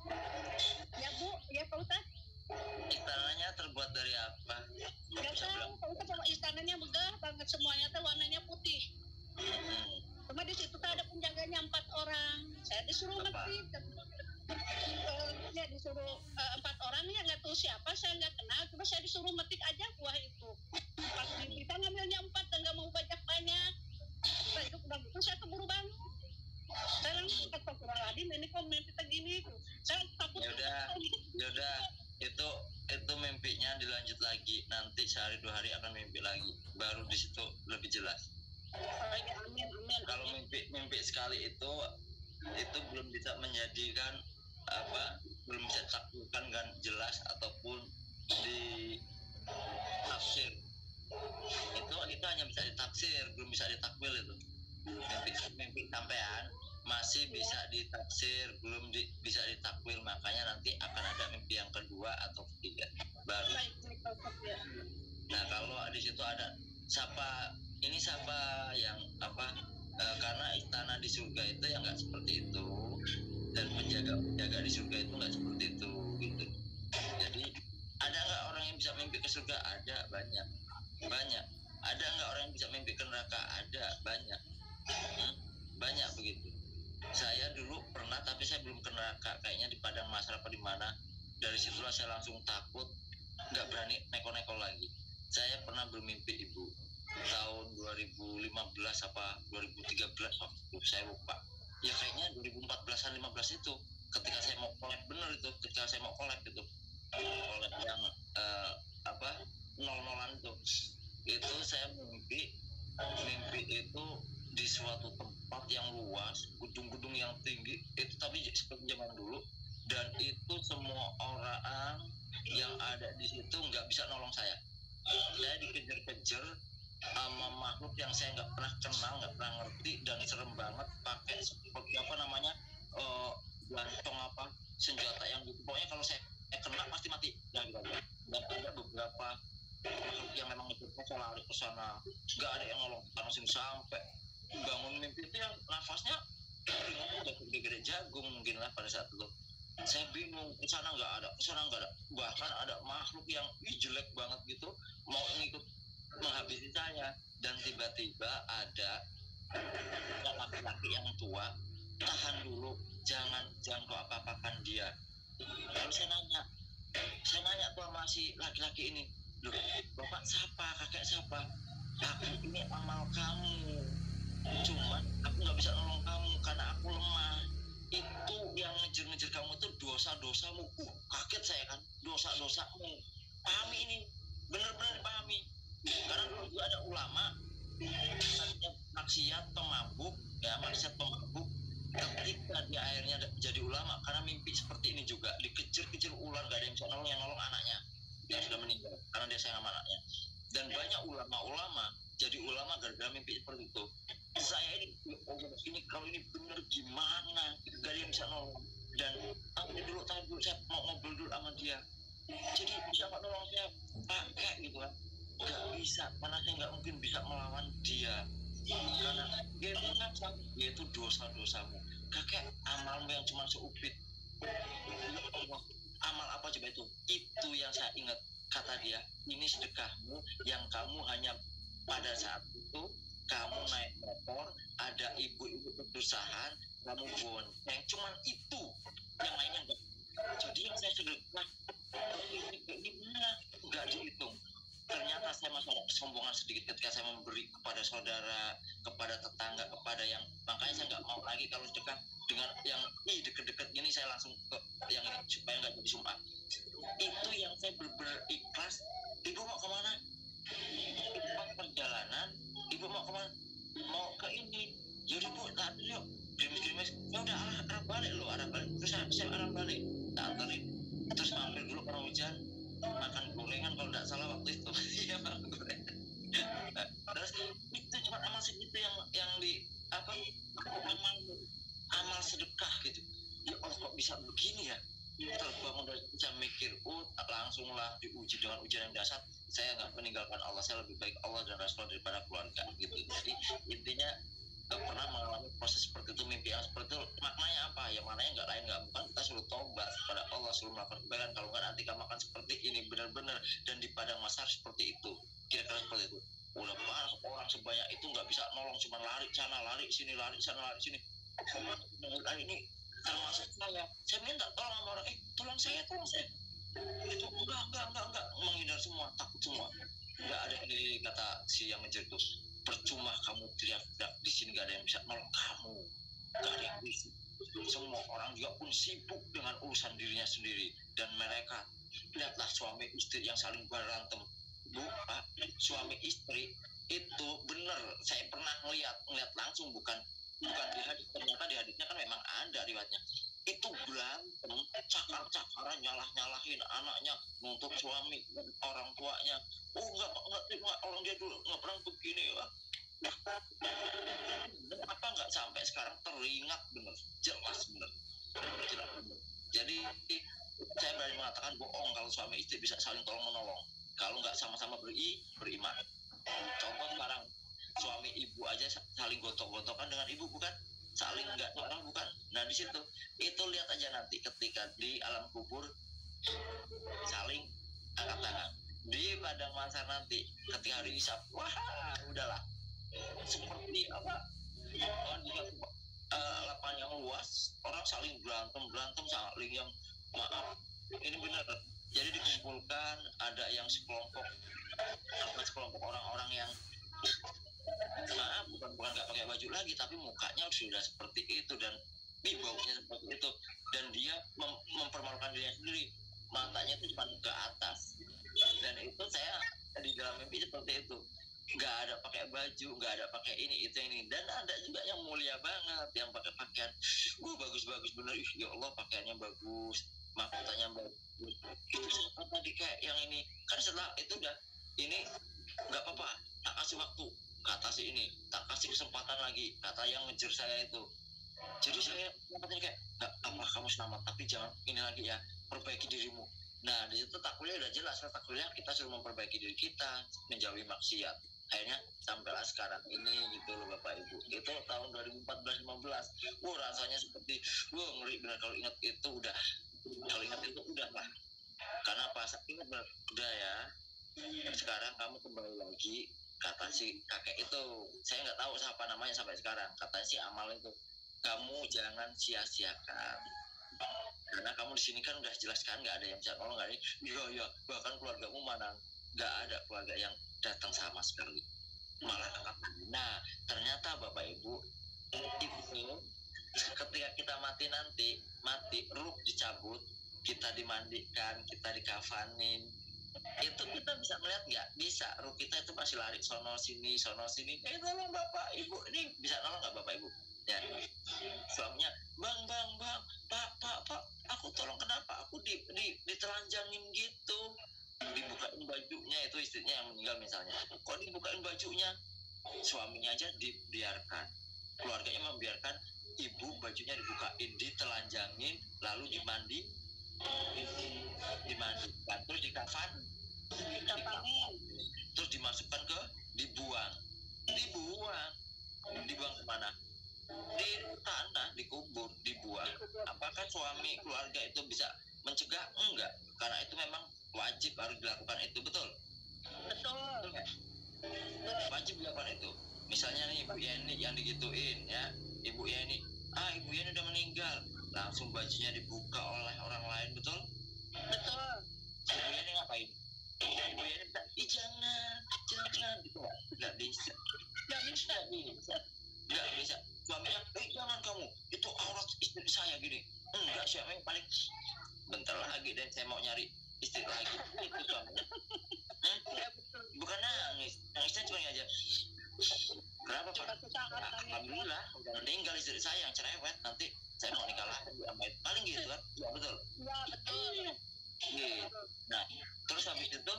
Ya Bu, ya Pak Ustadz. Istananya terbuat dari apa? Gak tahu, Pak Ustadz, kalau istananya megah banget, semuanya tuh warnanya putih. Hmm. Cuma di situ tuh ada penjaganya empat orang, saya disuruh metik. Uh, ya disuruh uh, empat orang ya nggak tahu siapa, saya nggak kenal, cuma saya disuruh metik aja buah itu. Pas kita ngambilnya empat dan nggak mau banyak-banyak, nah, itu udah gitu saya keburu bangun. Saya langsung kata Astagfirullahaladzim, ini kok mimpi begini tuh. Saya takut. Yaudah, yaudah, itu itu mimpinya dilanjut lagi, nanti sehari dua hari akan mimpi lagi, baru di situ lebih jelas. Oh, ya, amin, amin. Kalau mimpi mimpi sekali itu itu belum bisa menjadikan apa, belum bisa ditaklukan kan jelas ataupun di tafsir. Itu itu hanya bisa ditafsir, belum bisa ditakwil itu. mimpi mimpi sampean masih bisa ditafsir, belum di, bisa ditakwil, makanya nanti akan ada mimpi yang kedua atau ketiga baru. Nah kalau di situ ada siapa ini siapa yang apa e, karena istana di surga itu yang nggak seperti itu dan penjaga penjaga di surga itu nggak seperti itu gitu. Jadi ada nggak orang yang bisa mimpi ke surga? Ada, banyak banyak. Ada nggak orang yang bisa mimpi ke neraka? Ada, banyak. Hmm? Banyak begitu. Saya dulu pernah, tapi saya belum ke neraka, kayaknya di padang mahsyar apa di mana. Dari situlah saya langsung takut, nggak berani neko-neko lagi. Saya pernah bermimpi ibu tahun dua ribu lima belas apa dua ribu tiga belas waktu saya lupa. Ya kayaknya dua ribu empat belasan lima belas itu ketika saya mau collab, bener itu ketika saya mau collab itu collab yang uh, apa nol-nolan itu itu saya mimpi mimpi itu di suatu tempat yang luas, gedung-gedung yang tinggi itu, tapi seperti zaman dulu, dan itu semua orang yang ada di situ nggak bisa nolong saya. Saya dikejar-kejar sama makhluk yang saya nggak pernah kenal, nggak pernah ngerti, dan serem banget, pakai seperti apa namanya uh, gantong apa senjata yang gitu. Pokoknya kalau saya kena pasti mati. Dan, dan ada beberapa makhluk yang memang itu saya lari ke sana, nggak ada yang nolong karena sini sampai bangun mimpi itu yang nafasnya udah gede-gede jagung mungkin lah pada saat itu. Saya bingung, ke sana nggak ada, ke sana nggak ada, bahkan ada makhluk yang ih, jelek banget gitu mau ngikut menghabisi saya. Dan tiba-tiba ada laki-laki yang tua, tahan dulu, jangan jangan kau apa-apakan dia. Lalu saya nanya saya nanya tuh sama si laki-laki ini, loh bapak siapa, kakek siapa? Aku ini amal kamu, cuman aku nggak bisa nolong kamu karena aku lemah. Itu yang ngejar-ngejar kamu itu dosa-dosamu. Uh kaget saya kan, dosa-dosamu. Pahami ini, benar-benar pahami. Karena dulu juga ada ulama katanya maksiat pemabuk, ya maksiat pemabuk, ketika dia akhirnya jadi ulama karena mimpi seperti ini juga, dikejar-kejar ular, gak ada yang bisa nolong, yang nolong anaknya yang sudah meninggal karena dia sayang sama anaknya. Dan banyak ulama-ulama jadi ulama gara-gara mimpi seperti itu. Saya ini ini kalau ini benar gimana, gak ada yang bisa nolong. Dan aku dulu tahu dulu saya mau ngobrol dulu sama dia, jadi bisa nggak nolong saya pakai gitu kan, nggak bisa karena saya nggak mungkin bisa melawan dia karena dia itu ngacang, dia itu dosa-dosamu. Kakek amalmu yang cuma seupit, amal apa coba itu? Itu yang saya ingat, kata dia, ini sedekahmu yang kamu hanya pada saat itu kamu naik motor, ada ibu-ibu kesusahan, kamu bonceng, cuman itu, yang lainnya enggak. Jadi yang saya sedekah ini gimana? Enggak dihitung. Ternyata saya masuk kesombongan sedikit ketika saya memberi kepada saudara, kepada tetangga, kepada yang, makanya saya nggak mau lagi kalau sedekah dengan yang ih deket-deket gini, saya langsung ke yang ini supaya nggak jadi sum'ah. Itu yang saya bener-bener ikhlas. Ibu mau kemana? Ibu perjalanan, ibu mau kemana? Mau ke ini. Yaudah bu, tak yuk. Gerimis-gerimis, ya udah arah, arah balik loh, arah balik. Terus saya, saya arah balik, tak anterin. Terus mampir dulu karena hujan, makan gorengan kalau tidak salah waktu itu. Iya makan gorengan. Terus itu cuma amal segitu yang yang di apa? Amal amal sedekah gitu. Ya Allah kok bisa begini ya? Terbangun dari saya mikir, oh langsunglah diuji dengan ujian yang dasar. Saya nggak meninggalkan Allah, saya lebih baik Allah dan Rasul daripada keluarga gitu. Jadi intinya pernah mengalami proses seperti itu, mimpi yang seperti itu. Maknanya apa? Ya maknanya nggak lain nggak bukan kita suruh tobat kepada Allah, suruh melakukan kebaikan. Kalau nggak nanti kamu akan seperti ini benar-benar, dan di padang mahsyar seperti itu, kira-kira seperti itu. Udah parah, orang sebanyak itu nggak bisa nolong, cuma lari sana lari sini, lari sana lari sini. Nah, ini termasuk saya. Saya minta tolong sama orang, eh tolong saya, tolong saya. Itu enggak enggak enggak enggak menghindar semua, takut semua. Enggak ada yang kata si yang ngejar itu, percuma kamu teriak-teriak di sini, gak ada yang bisa nolong kamu, gak ada yang bisa. Semua orang juga pun sibuk dengan urusan dirinya sendiri, dan mereka lihatlah suami istri yang saling berantem. Bu, Pak, suami istri itu bener, saya pernah ngeliat ngeliat langsung, bukan bukan di hadis, ternyata di hadisnya kan memang ada riwayatnya. Itu berantem, cakar-cakaran, nyalah-nyalahin anaknya, nuntut suami dan orang tuanya. Oh enggak, enggak, enggak, orang dia dulu nggak pernah begini, Pak. Apa nggak sampai sekarang teringat bener, jelas bener, jelas bener. Jadi saya berani mengatakan bohong kalau suami istri bisa saling tolong menolong kalau nggak sama-sama beri beriman. Contoh sekarang suami ibu aja saling gontok-gontokan dengan ibu, bukan? Saling nggak orang, bukan? Nah di situ itu lihat aja nanti ketika di alam kubur saling angkat tangan. Di padang mahsyar nanti ketika hari hisab, wah udahlah seperti apa? Oh, di uh, lapangan yang luas orang saling berantem berantem saling yang maaf ini benar. Jadi dikumpulkan ada yang sekelompok apa sekelompok orang-orang yang maaf bukan bukan nggak pakai baju lagi tapi mukanya sudah seperti itu dan bibaunya seperti itu dan dia mem- mempermalukan dirinya sendiri, matanya itu cuma ke atas dan itu saya di dalam mimpi seperti itu, nggak ada pakai baju, nggak ada pakai ini itu ini dan ada juga yang mulia banget yang pakai pakaian, wah bagus-bagus bener, ya Allah pakaiannya bagus, mahkotanya bagus, itu siapa tadi kayak yang ini kan setelah itu udah ini nggak apa-apa tak kasih waktu kata si ini, tak kasih kesempatan lagi kata yang ngejar saya itu, jadi saya katanya kayak apa kamu selamat tapi jangan ini lagi ya, perbaiki dirimu. Nah di situ takwilnya udah jelas kan, takwilnya kita suruh memperbaiki diri kita menjauhi maksiat, akhirnya sampailah sekarang ini gitu loh Bapak Ibu. Itu tahun dua ribu empat belas lima belas, wah rasanya seperti wah ngeri benar kalau ingat itu udah, kalau ingat itu udah lah, karena pas ingat benar udah ya sekarang kamu kembali lagi kata si kakek itu, saya nggak tahu siapa namanya sampai sekarang, katanya si Amal itu kamu jangan sia-siakan karena kamu di sini kan udah jelaskan nggak ada yang bisa nolong, nggak ada, iya iya bahkan keluargamu mana nggak ada keluarga yang datang sama sekali malah kakak. Nah ternyata Bapak Ibu itu ketika kita mati nanti mati ruh dicabut, kita dimandikan, kita dikafanin, itu kita bisa melihat nggak? Bisa, ruh kita itu masih lari sono sini sono sini, eh tolong Bapak Ibu ini bisa nolong nggak Bapak Ibu? Ya suaminya bang bang bang pak pak pak aku tolong, kenapa aku di, di ditelanjangin gitu, dibukain bajunya, itu istrinya yang meninggal misalnya, kok dibukain bajunya, suaminya aja dibiarkan, keluarganya membiarkan ibu bajunya dibukain, ditelanjangin, lalu dimandi dimandikan, terus dikafan, terus dimasukkan ke dibuang dibuang dibuang kemana? Di tanah, dikubur, dibuang. Apakah suami keluarga itu bisa mencegah? Enggak, karena itu memang wajib harus dilakukan itu, betul? Betul. Betul nggak? Wajib dilakukan itu. Misalnya nih Ibu Yeni yang digituin ya, Ibu Yeni, ah Ibu Yeni udah meninggal, langsung bajunya dibuka oleh orang lain, betul? Betul. Ibu Yeni ngapain? Ibu Yeni bilang, ih jangan, jangan, gitu nggak bisa, Nggak bisa. nggak bisa, nggak bisa. Suaminya, eh jangan kamu, itu aurat istri saya gini. Enggak, siapa yang paling bentar lagi deh saya mau nyari istri lagi. Itu suaminya. Hmm? Bukan nangis, nangisnya cuma aja. Kenapa Pak? Nah, alhamdulillah udah meninggal istri saya yang cerewet, nanti saya mau nikah lagi sama itu. Paling gitu kan? Ya betul. Ya betul. Gitu. Nah, terus habis itu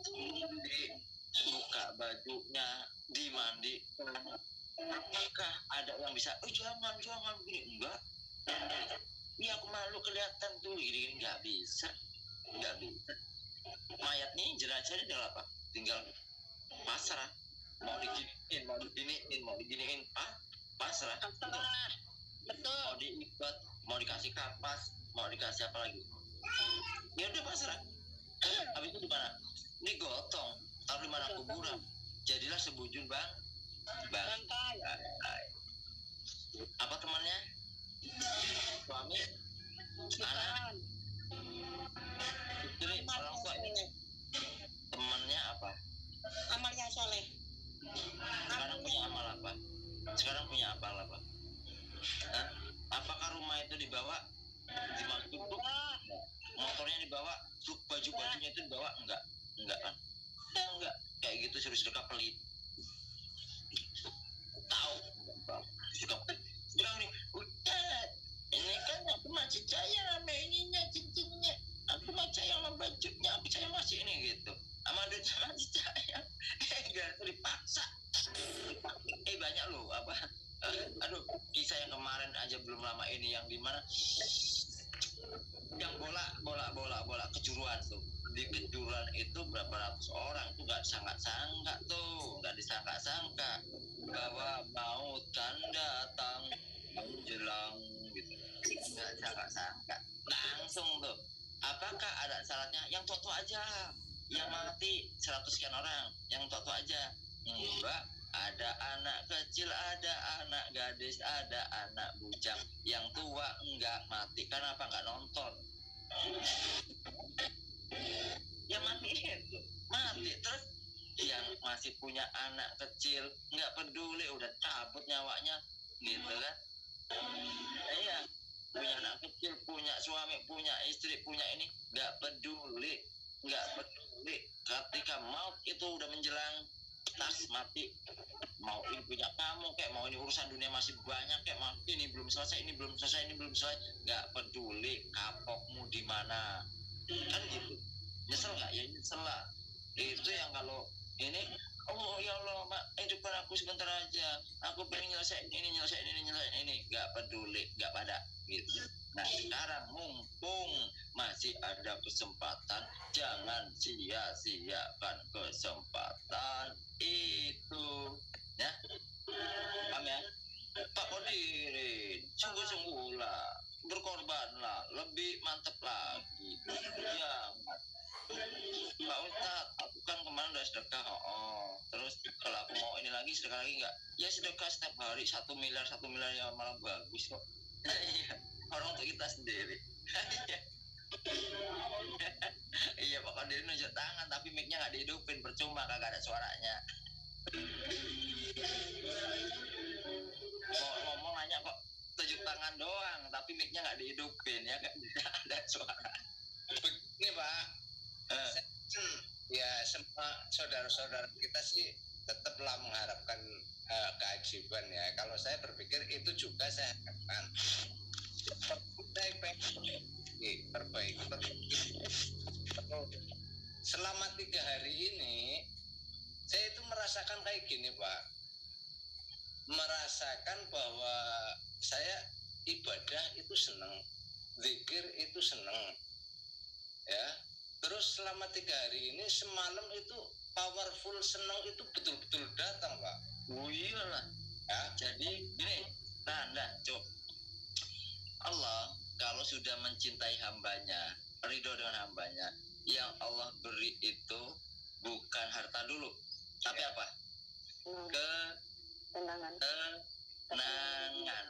dibuka bajunya, dimandi. Apakah ada yang bisa, oh jangan, jangan begini, enggak, iya aku malu kelihatan tuh, gini-gini, nggak bisa, nggak bisa, mayat nih jenazahnya tinggal apa, tinggal pasrah, mau diginiin, mau diginiin, mau diginiin, ah, pasrah, Pasrah, betul, mau diikat, mau dikasih kapas, mau dikasih apa lagi, ya udah pasrah, habis itu di mana, digotong, taruh di mana kuburan, jadilah sebujur bang, bangkai, apa temannya, suami, anak, istri, orang tua, temannya apa, amalnya soleh, sekarang punya amal apa, sekarang punya amal apa, Hah? Apakah rumah itu dibawa, dimasukin tuh, motornya dibawa, tuh baju-bajunya itu dibawa, enggak, enggak kan, enggak, kayak gitu suruh sedekah pelit, tahu, suka bilang nih, udah, ini kan aku masih sayang sama ininya, cincinnya, aku masih sayang sama bajunya, aku sayang masih ini gitu, sama duitnya masih sayang, eh enggak, itu dipaksa, dipaksa. Eh banyak loh, apa, uh, aduh, lama ini yang dimana yang bola bola bola bola kejuruan tuh, di kejuruan itu berapa ratus orang tuh nggak disangka-sangka tuh nggak disangka-sangka bahwa maut kan datang menjelang gitu, nggak disangka-sangka langsung tuh. Apakah ada syaratnya? Yang tua-tua aja, yang mati seratus sekian orang, yang tua-tua aja. Enggak, ada anak kecil, ada anak gadis, ada anak bujang. Yang tua enggak mati, kenapa enggak nonton? Ya mati itu, mati. Terus yang masih punya anak kecil enggak peduli, udah cabut nyawanya, gitu kan? Iya, punya anak kecil, punya suami, punya istri, punya ini, enggak peduli, enggak peduli. Ketika maut itu udah menjelang, tas mati, mau ini punya kamu kayak mau ini urusan dunia masih banyak kayak mau ini belum selesai ini belum selesai ini belum selesai, nggak peduli kapokmu di mana, kan gitu. Nyesel nggak? Ya nyesel lah. Itu yang kalau ini, oh ya Allah mak, hidupkan aku sebentar aja, aku pengen nyelesain ini nyelesain ini nyelesain ini, nggak peduli, nggak pada gitu. Nah sekarang mumpung masih ada kesempatan, jangan sia-siakan kesempatan itu, ya. Paham ya? Pak Kodirin, sungguh-sungguhlah, berkorbanlah, lebih mantap lagi. Ya, Pak Ustadz, aku kan kemarin udah sedekah, oh. Terus kalau aku mau ini lagi, sedekah lagi nggak? Ya sedekah setiap hari satu miliar, satu miliar ya malah bagus kok. Iya, orang untuk kita sendiri. Iya Pak Kodirin nunjuk tangan, tapi mic-nya nggak dihidupin, percuma kagak ada suaranya. Mau ngomong nanya kok tunjuk tangan doang, tapi mic-nya nggak dihidupin, ya nggak ada suara. Begini Pak, Uh. ya semua saudara-saudara kita sih tetaplah mengharapkan uh, keajaiban ya. Kalau saya berpikir itu juga saya harapkan. Perbaiki, perbaiki, perbaiki. Selama tiga hari ini, saya itu merasakan kayak gini Pak, merasakan bahwa saya ibadah itu senang, zikir itu senang, ya. Terus selama tiga hari ini, semalam itu powerful senang itu betul-betul datang Pak. Oh iyalah. Ya. Jadi gini, nah, nah, cok. Allah kalau sudah mencintai hambanya, ridho dengan hambanya, yang Allah beri itu bukan harta dulu, tapi ya. Apa? Ke Tenangan. Kenangan,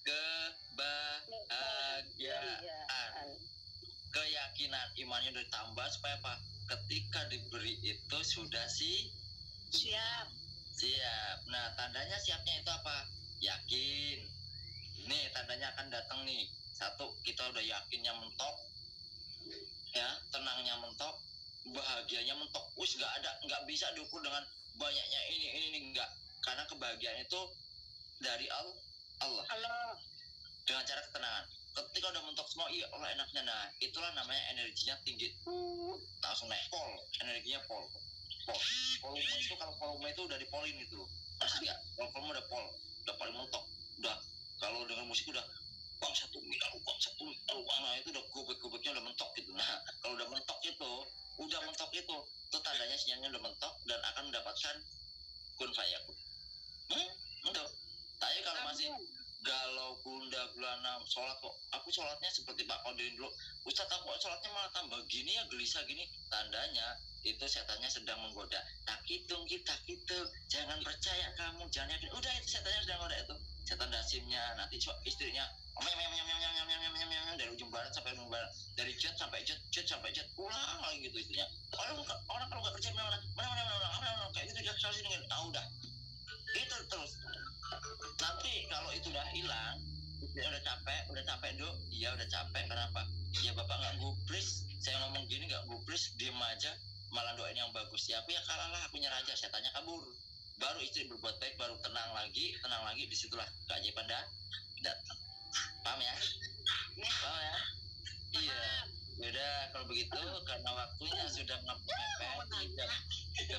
kebahagiaan, keyakinan imannya udah ditambah supaya apa? Ketika diberi itu sudah sih siap. Siap. Nah tandanya siapnya itu apa? Yakin. Nih tandanya akan datang nih. Satu, kita udah yakinnya mentok, ya, tenangnya mentok, bahagianya mentok. Wis nggak ada, nggak bisa diukur dengan banyaknya ini ini ini nggak. Karena kebahagiaan itu dari Allah. Allah. Dengan cara ketenangan. Ketika udah mentok semua, iya Allah enaknya. Nah itulah namanya energinya tinggi. Uh, langsung naik pol, energinya pol. Pol. Volume itu kalau volume itu udah dipolin itu. Pasti nggak? Kalau volume udah pol, udah paling mentok. Udah. Kalau dengan musik udah uang satu miliar, uang satu miliar, uang, nah itu udah gobek-gobeknya udah mentok gitu. Nah kalau udah mentok itu, udah mentok itu, itu tandanya sinyalnya udah mentok dan akan mendapatkan kun fayakun. Hmm, itu. Tapi kalau masih galau, gundah, gulana, sholat kok, aku sholatnya seperti Pak Kodirin dulu, Ustadz aku sholatnya malah tambah gini ya, gelisah gini, tandanya itu setannya sedang menggoda. Tak hitung kita hitung, jangan percaya kamu, jangan yakin. Udah itu setannya sedang menggoda itu. Setan dasimnya, nanti istrinya dari ujung barat sampai ujung barat, dari jet sampai jet, jet sampai jet, ulang lagi gitu istrinya. Orang orang kalau nggak kerja mana mana mana mana mana kayak gitu dia kasih dengan, ah udah itu terus. Nanti kalau itu udah hilang, udah capek, udah capek dok, iya udah capek. Kenapa? Ya bapak nggak gubris, saya ngomong gini nggak gubris, diem aja, malah doain yang bagus. Siapa ya kalah lah, aku nyerah aja, saya tanya kabur. Baru istri berbuat baik, baru tenang lagi, tenang lagi, disitulah keajaiban dah datang. Paham ya? Paham ya? Iya. Udah kalau begitu karena waktunya sudah mepet jam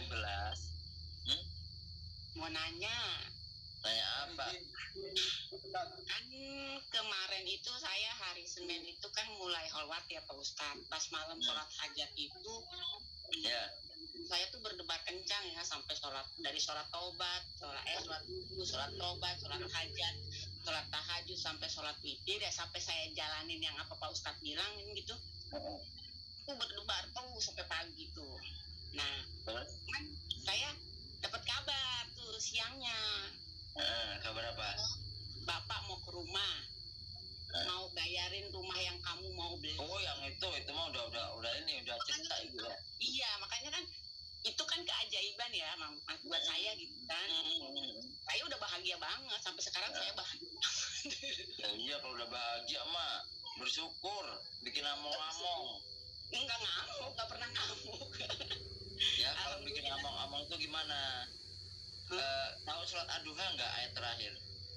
sebelas. Hmm? Mau nanya. Tanya apa? Kan kemarin itu saya hari Senin itu kan mulai holwat ya Pak Ustadz. Pas malam sholat hajat itu Ya. saya tuh berdebar kencang ya sampai sholat, dari sholat taubat, sholat eh sholat wudhu, sholat taubat, sholat hajat, sholat tahajud sampai sholat witir ya, sampai saya jalanin yang apa Pak Ustadz bilang ini gitu. Aku berdebar tuh sampai pagi tuh. Nah, kan saya dapat kabar tuh siangnya. Ah, kabar apa? Bapak mau ke rumah, mau bayarin rumah yang kamu mau beli. Oh, yang itu itu mah udah udah udah ini udah cerita itu ya. Iya, makanya kan itu kan keajaiban ya, Mam, buat saya gitu kan. Saya udah bahagia banget sampai sekarang saya bahagia. Ya, iya kalau udah bahagia mah bersyukur, bikin among-among. Enggak ngamuk, enggak pernah ngamuk. Ya kalau bikin among-among itu gimana? Eh, tahu surat Ad-Duha nggak ayat terakhir?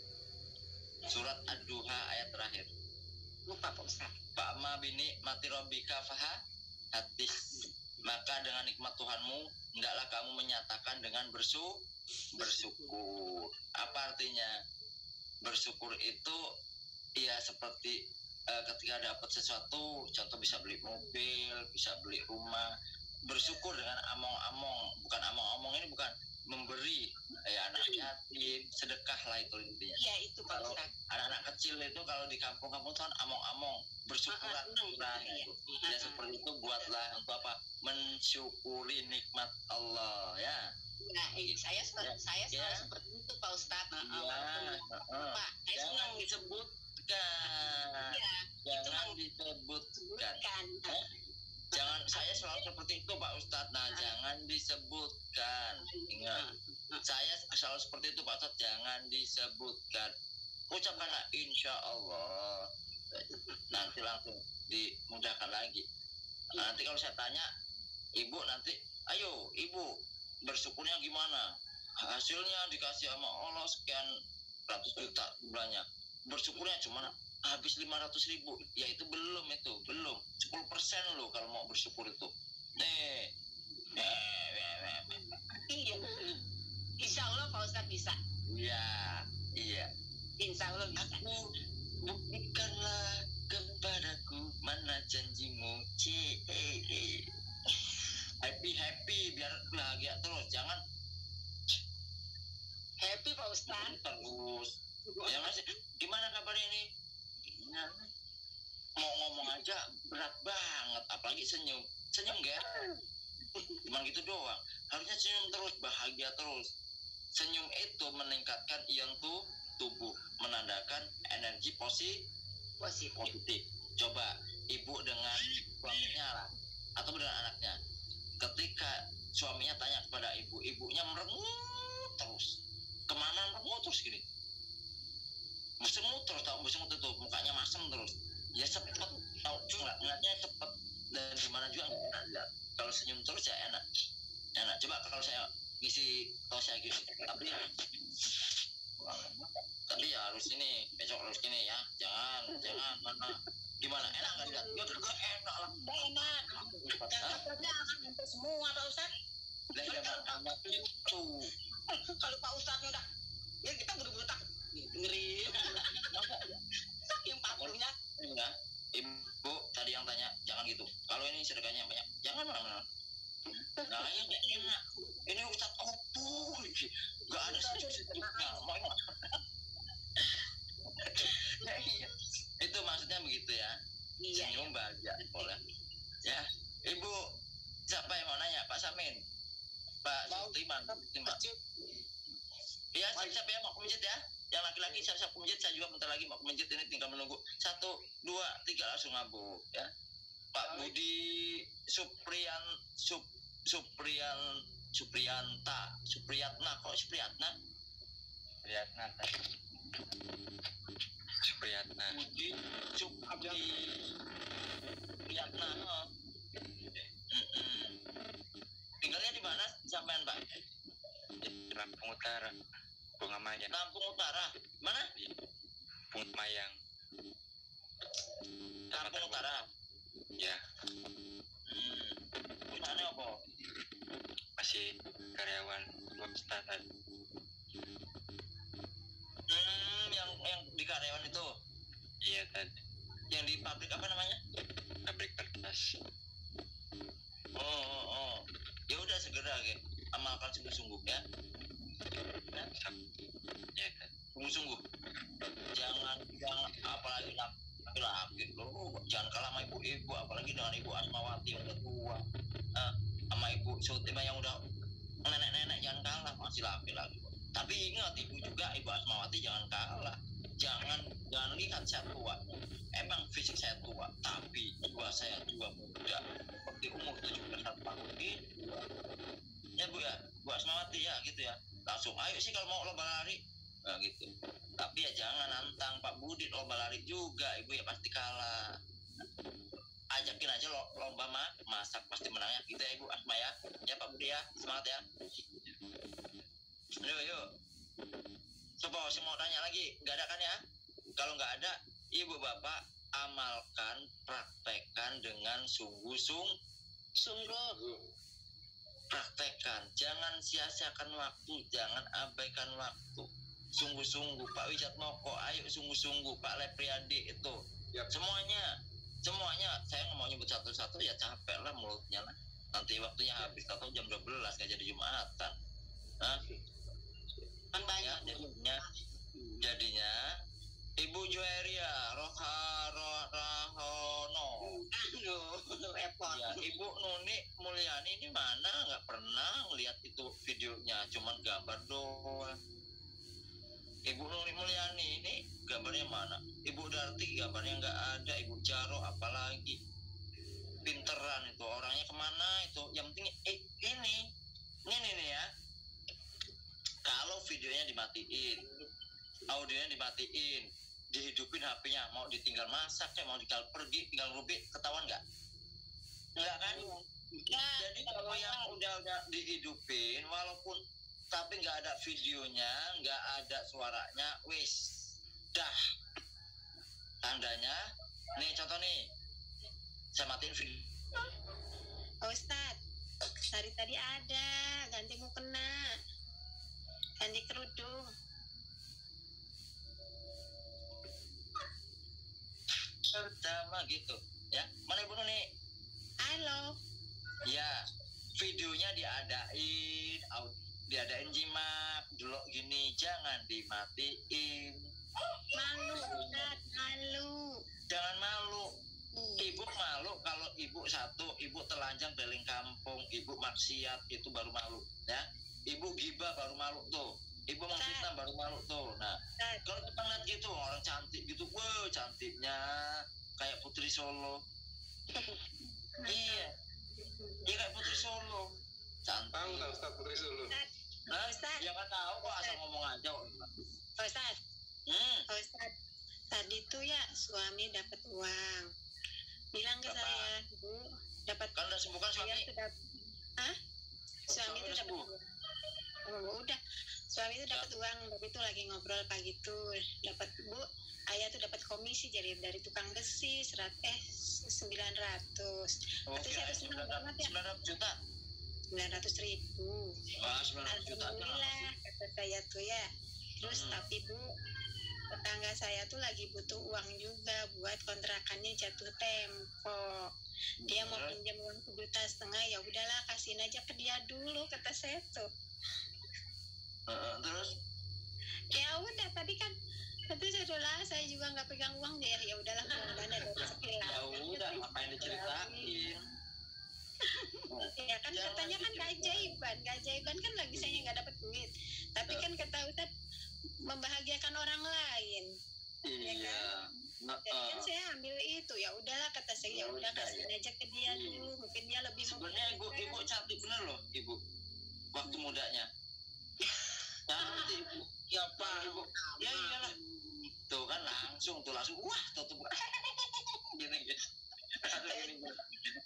Surat Ad-Duha ayat terakhir. Lupa Pak Ustaz. Pak ma bini mati robika faha hadis. Maka dengan nikmat Tuhanmu hendaklah kamu menyatakan dengan bersu bersyukur. Apa artinya? Bersyukur itu ya seperti uh, ketika dapat sesuatu, contoh bisa beli mobil, bisa beli rumah. Bersyukur dengan among-among, bukan among-among ini bukan memberi ya anak yatim, sedekah lah itu intinya. Iya itu Pak Kalau Ustaz. anak-anak kecil itu kalau di kampung-kampung tuh kan among-among, bersyukuran Ah, ah, senang. kurang Iya. itu. Ah, Ya ah. seperti itu buatlah untuk apa? Mensyukuri nikmat Allah ya. Nah, eh, saya Ya. saya selalu Ya. seperti itu Pak Ustaz. Nah, Ya, walaupun heeh. Pak, saya Jangan senang disebutkan. Iya, Jangan itu disebutkan. kan. Eh? Jangan, saya selalu seperti itu Pak Ustadz. Nah, Ah. jangan disebutkan. Ingat, saya selalu seperti itu Pak Ustadz. Jangan disebutkan. Ucapkanlah insya Allah. Nanti langsung dimudahkan lagi. Nah, nanti kalau saya tanya, ibu nanti, ayo ibu bersyukurnya gimana? Hasilnya dikasih sama Allah sekian ratus juta bulannya. Bersyukurnya cuma habis lima ratus ribu, ya itu belum, itu belum sepuluh persen loh kalau mau bersyukur itu. Nih, eh, eh, eh, eh. Iya. Insya Allah Pak Ustaz bisa. Iya, iya. Insya Allah bisa. Aku buktikanlah kepadaku mana janjimu, C happy happy biar bahagia terus, jangan Happy Pak Ustaz. terus. Ya masih, gimana kabarnya ini? Nah, mau ngomong aja berat banget, apalagi senyum senyum gak? Cuma gitu doang, harusnya senyum terus, bahagia terus. Senyum itu meningkatkan ion tuh tubuh, menandakan energi positif. positif. Coba ibu dengan suaminya lah, atau dengan anaknya, ketika suaminya tanya kepada ibu, ibunya merengut terus, kemana merengut terus gini, bersemut terus, tau bersemut itu mukanya masem terus, ya cepet tau nggak, ngeliatnya cepet, dan gimana juga nggak enak lihat. Kalau senyum terus ya enak, enak. Coba kalau saya ngisi tau saya gini, tapi tapi ya harus ini, besok harus gini ya, jangan jangan mana gimana, enak nggak lihat? Ya udah enak lah. Udah enak. Takutnya akan untuk semua Pak Ustaz. Lah jangan amat itu. Kalau Pak Ustaz udah, ya kita buru-buru takut. Ngeri. Saking patuhnya. Ya, ibu tadi yang tanya jangan gitu. Kalau ini sedekahnya banyak, jangan mana. Nah ini nggak enak. Ini Ustaz opo, nggak ada sedekah. Ya, iya. Itu maksudnya begitu ya. Iya. Senyum bahagia boleh. Ya, ibu siapa yang mau nanya? Pak Samin, Pak Sultiman, Sultiman. Iya, siap-siap ya mau ke masjid ya. Yang laki-laki siap-siap ke masjid, saya juga bentar lagi mau ke masjid, ini tinggal menunggu. Satu, dua, tiga langsung ngabuk ya. Pak Budi Supriyan Sup, Supriyan Supriyanta Supriyatna, kok Supriyatna? Supriyatna Supriyatna Budi Supri Supriyatna. Oh. Mm-mm. Tinggalnya di mana sampean Pak? di Lampung Utara, Bunga Mayang. Lampung Utara. Mana? Bunga Mayang. Lampung Utara. Ya, Hmm. Usahanya apa? masih karyawan swasta tadi. Hmm, yang yang di di karyawan itu. Iya tadi. Yang di pabrik apa namanya? Pabrik kertas. Oh, oh, oh. Ya udah segera ke amalkan sungguh-sungguh ya. Ya, Iya kan. sungguh-sungguh. Jangan jangan apalagi laki-laki lo jangan kalah sama ibu-ibu, apalagi dengan ibu Asmawati yang udah tua. Eh, sama ibu Sutima yang udah nenek-nenek jangan kalah, masih laki-laki. Tapi ingat ibu juga, ibu Asmawati jangan kalah. Jangan jangan lihat saya tua. Emang fisik saya tua, tapi jiwa saya juga muda. Seperti umur tujuh belas tahun gitu. Ya Bu ya, Bu Asmawati ya gitu ya. Langsung ayo sih kalau mau lomba lari. Nah, gitu. Tapi ya jangan nantang Pak Budi lomba lari juga, ibu ya pasti kalah. Ajakin aja lo, lomba mah masak pasti menang ya gitu ya Ibu Asma ya. Ya Pak Budi ya, semangat ya. Yuk yuk. Coba saya mau tanya lagi, nggak ada kan ya? Kalau nggak ada, Ibu Bapak amalkan, praktekkan dengan sungguh-sung, Sungguh. praktekkan. Jangan sia-siakan waktu, jangan abaikan waktu. Sungguh-sungguh Pak Wijat Moko, ayo sungguh-sungguh Pak Lepriadi itu. Yap. Semuanya, semuanya saya nggak mau nyebut satu-satu ya capek lah mulutnya lah. Nanti waktunya habis atau jam dua belas nggak jadi Jumatan. Hah? Kan Ya, banyak. jadinya, jadinya Ibu Jueria Roha Roha Rahono. Aduh, repot. Ya, Ibu Nuni Mulyani ini mana nggak pernah ngeliat itu videonya, cuman gambar doang. Ibu Nuni Mulyani ini gambarnya mana? Ibu Darti gambarnya nggak ada. Ibu Jaro apalagi pinteran itu orangnya kemana itu? Yang penting eh, ini ini nih, nih ya. Kalau videonya dimatiin, audionya dimatiin, dihidupin H P-nya, mau ditinggal masak, ya mau tinggal pergi, tinggal rubik, ketahuan nggak? Nggak kan? Enggak. Jadi kalau yang udah-udah dihidupin, walaupun tapi nggak ada videonya, nggak ada suaranya, wis, dah. Tandanya, nih contoh nih, saya matiin video. Pak Ustadz, dari tadi ada, ganti mukena, ganti kerudung. Pertama gitu, ya. Mana Ibu Nuni? Halo, Ya, videonya diadain, au- diadain jimat, dulu gini, jangan dimatiin. malu Ustadz, malu. Jangan malu. Hmm. Ibu malu kalau ibu satu, ibu telanjang keliling kampung, ibu maksiat itu baru malu, ya. Ibu gibah baru malu tuh. Ibu menfitnah baru malu tuh. Nah, Ustadz, kalau kita ngeliat gitu orang cantik gitu, wow cantiknya kayak Putri Solo. Iya, dia kayak Putri Solo. Tahu Cantik. nggak Ustaz Putri Solo? Ustadz, Hah? Ustaz. Ya kan tahu kok asal ngomong aja. Pak Ustadz, Hmm. Pak Ustadz, tadi tuh ya suami dapat uang. Bilang ke Berapa? saya, Bu, dapat Kan udah sembuh kan saya suami? sudah, hah? Suami Suami itu udah dapat sembuh? uang. Oh, udah. Suami itu dapat uang, tapi itu lagi ngobrol pagi tuh, dapat Bu, ayah tuh dapat komisi jadi dari tukang besi serat eh sembilan ratus. Oke, Tapi saya tuh senang banget ya, sembilan ratus juta. sembilan ratus ribu. Wah, sembilan ratus juta. itu Alhamdulillah kata saya tuh ya. Terus Hmm. tapi Bu, tetangga saya tuh lagi butuh uang juga buat kontrakannya jatuh tempo. Dia mau Terus? pinjam uang sejuta setengah, ya udahlah kasihin aja ke dia dulu kata saya tuh. Heeh, terus Ya udah tadi kan tapi sudahlah saya juga nggak pegang uang ya, ya udahlah mudah-mudahan ada rezeki lah. ya udah ngapain diceritain? Ya kan Jangan katanya kan diceritain. keajaiban, keajaiban kan lagi saya nggak dapat duit. Tapi kan kata Ustaz membahagiakan orang lain. Iya. Jadi kan Heeh. saya ambil itu, ya udahlah kata saya, ya Ya udah udah, kasihin aja ke dia Hmm. dulu, mungkin dia lebih Sebenarnya ibu ibu cantik bener loh ibu. Waktu mudanya. Cantik ibu. Ya pak ibu. Ya iyalah. Tuh kan langsung tuh langsung wah tutup. Gini gitu. Aduh, gini, gini.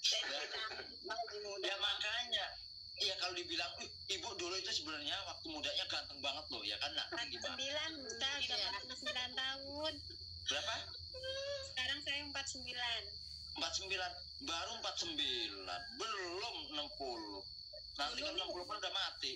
Ya makanya ya kalau dibilang "Uh, ibu dulu itu sebenarnya waktu mudanya ganteng banget loh ya kan nah gimana sembilan, Ustaz, Iya. empat puluh sembilan tahun. berapa Sekarang saya empat puluh sembilan. empat puluh sembilan baru empat puluh sembilan belum enam puluh nanti kalau enam puluh kan udah mati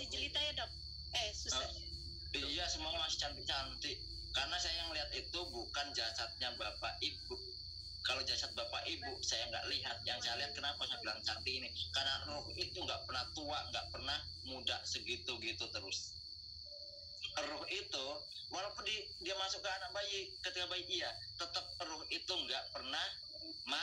masih jelita ya dok? Eh suster. Uh, iya semua masih cantik-cantik. Karena saya yang lihat itu bukan jasadnya bapak ibu. Kalau jasad bapak ibu saya nggak lihat. Yang saya lihat kenapa saya bilang cantik ini? Karena roh itu nggak pernah tua, nggak pernah muda segitu-gitu terus. Roh itu walaupun di, dia masuk ke anak bayi ketika bayi iya, tetap roh itu nggak pernah ma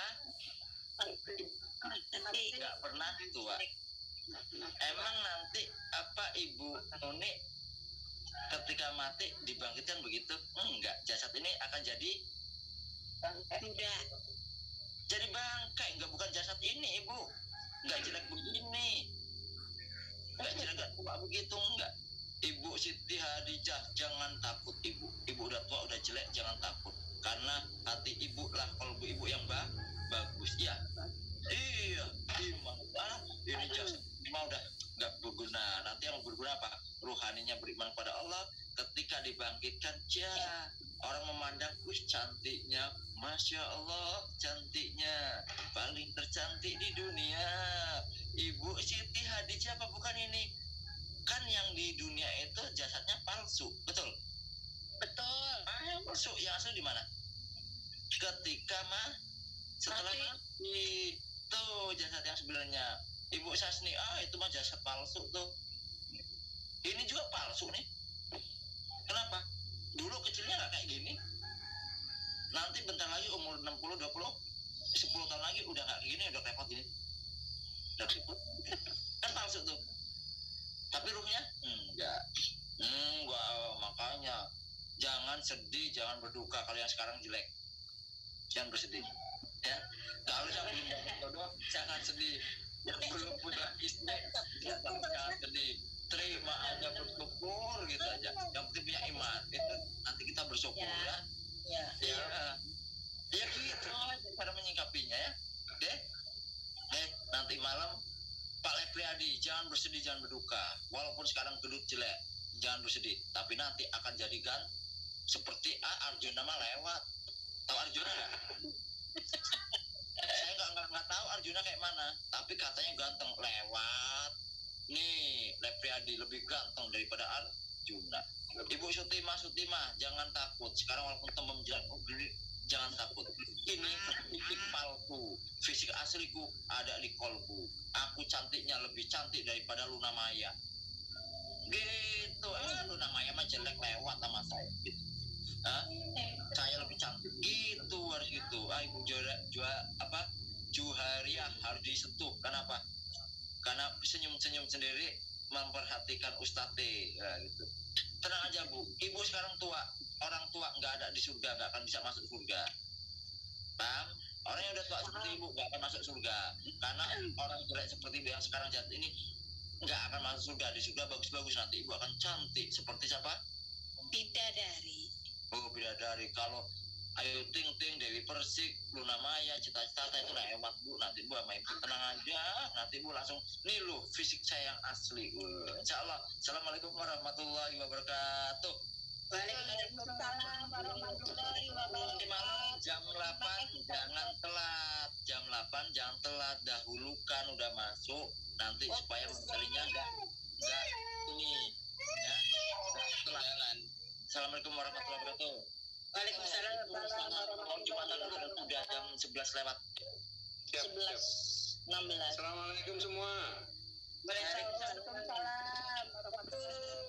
nggak pernah tua. Emang nanti apa ibu Nuni ketika mati dibangkitkan begitu? Enggak, jasad ini akan jadi Muda. jadi bangkai, enggak, bukan jasad ini ibu, enggak jelek begini, enggak jelek enggak tua begitu, enggak. Ibu Siti Hadijah jangan takut ibu, ibu udah tua udah jelek jangan takut, karena hati ibu lah kalbu ibu yang bah bagus ya. Iya, iman ah, ini jasad mau udah nggak berguna. Nanti yang berguna apa? Ruhaninya beriman pada Allah. Ketika dibangkitkan, ya orang memandang, wih cantiknya, masya Allah cantiknya, paling tercantik di dunia. Ibu Siti Hadijah apa bukan ini? Kan yang di dunia itu jasadnya palsu, betul? Betul. Ah, yang palsu, yang asli di mana? Ketika mah setelah mati tuh jasad yang sebenarnya. Ibu Sasni, ah itu mah jasad palsu tuh. Ini juga palsu nih. Kenapa? Dulu kecilnya nggak kayak gini. Nanti bentar lagi umur enam puluh, dua puluh, sepuluh tahun lagi udah nggak gini, udah repot gini. Udah repot. Kan palsu tuh. Tapi ruhnya enggak. Enggak, makanya jangan sedih, jangan berduka kalau yang sekarang jelek. Jangan bersedih. Ya, kalau yang belum dapat jodoh jangan sedih, yang belum punya istri jangan, jangan sedih, terima aja, bersyukur gitu aja, yang penting punya iman itu nanti kita bersyukur ya Ya. ya ya gitu cara menyingkapinya ya. Oke eh nanti malam Pak Lepriadi jangan bersedih, jangan berduka, walaupun sekarang gedut jelek jangan bersedih, tapi nanti akan jadikan seperti ah, Arjuna mah lewat. Tahu Arjuna nggak? Saya nggak nggak nggak tahu Arjuna kayak mana, tapi katanya ganteng lewat. Nih Lepriadi lebih ganteng daripada Arjuna. Ibu Sutimah Sutimah jangan takut. Sekarang walaupun tembem jelek, oh, jangan takut. Ini fisik palsu, fisik asliku ada di kolbu. Aku cantiknya lebih cantik daripada Luna Maya. Gitu. Ah, Luna Maya mah jelek lewat sama saya. Gitu. Hah? Saya lebih cantik gitu, harus gitu. Ah, ibu juara juara apa Juhariah harus disentuh. Kenapa? Karena senyum-senyum sendiri memperhatikan Ustadz ya, gitu. Tenang aja bu, ibu sekarang tua, orang tua nggak ada di surga, nggak akan bisa masuk surga. Paham? Orang yang udah tua seperti ibu nggak akan masuk surga, karena orang jelek seperti ibu yang sekarang jatuh ini nggak akan masuk surga. Di surga bagus-bagus, nanti ibu akan cantik seperti siapa? Bidadari. Oh bidadari. Kalau Ayu Ting Ting, Dewi Persik, Luna Maya, Cita-Cita itu lewat bu. Nanti bu sama ibu tenang aja. Nanti bu langsung nih lu fisik saya yang asli. Uh, Insya Allah. Assalamualaikum warahmatullahi wabarakatuh. Waalaikumsalam warahmatullahi wabarakatuh. Malam jam delapan jangan telat. Jam delapan jangan telat. Dahulukan udah masuk. Nanti supaya materinya enggak enggak ini ya. Enggak telat. Assalamualaikum warahmatullahi wabarakatuh. Waalaikumsalam warahmatullahi Mau Jumatan dulu udah jam sebelas lewat. sebelas enam belas. Assalamualaikum semua. Waalaikumsalam warahmatullahi wabarakatuh.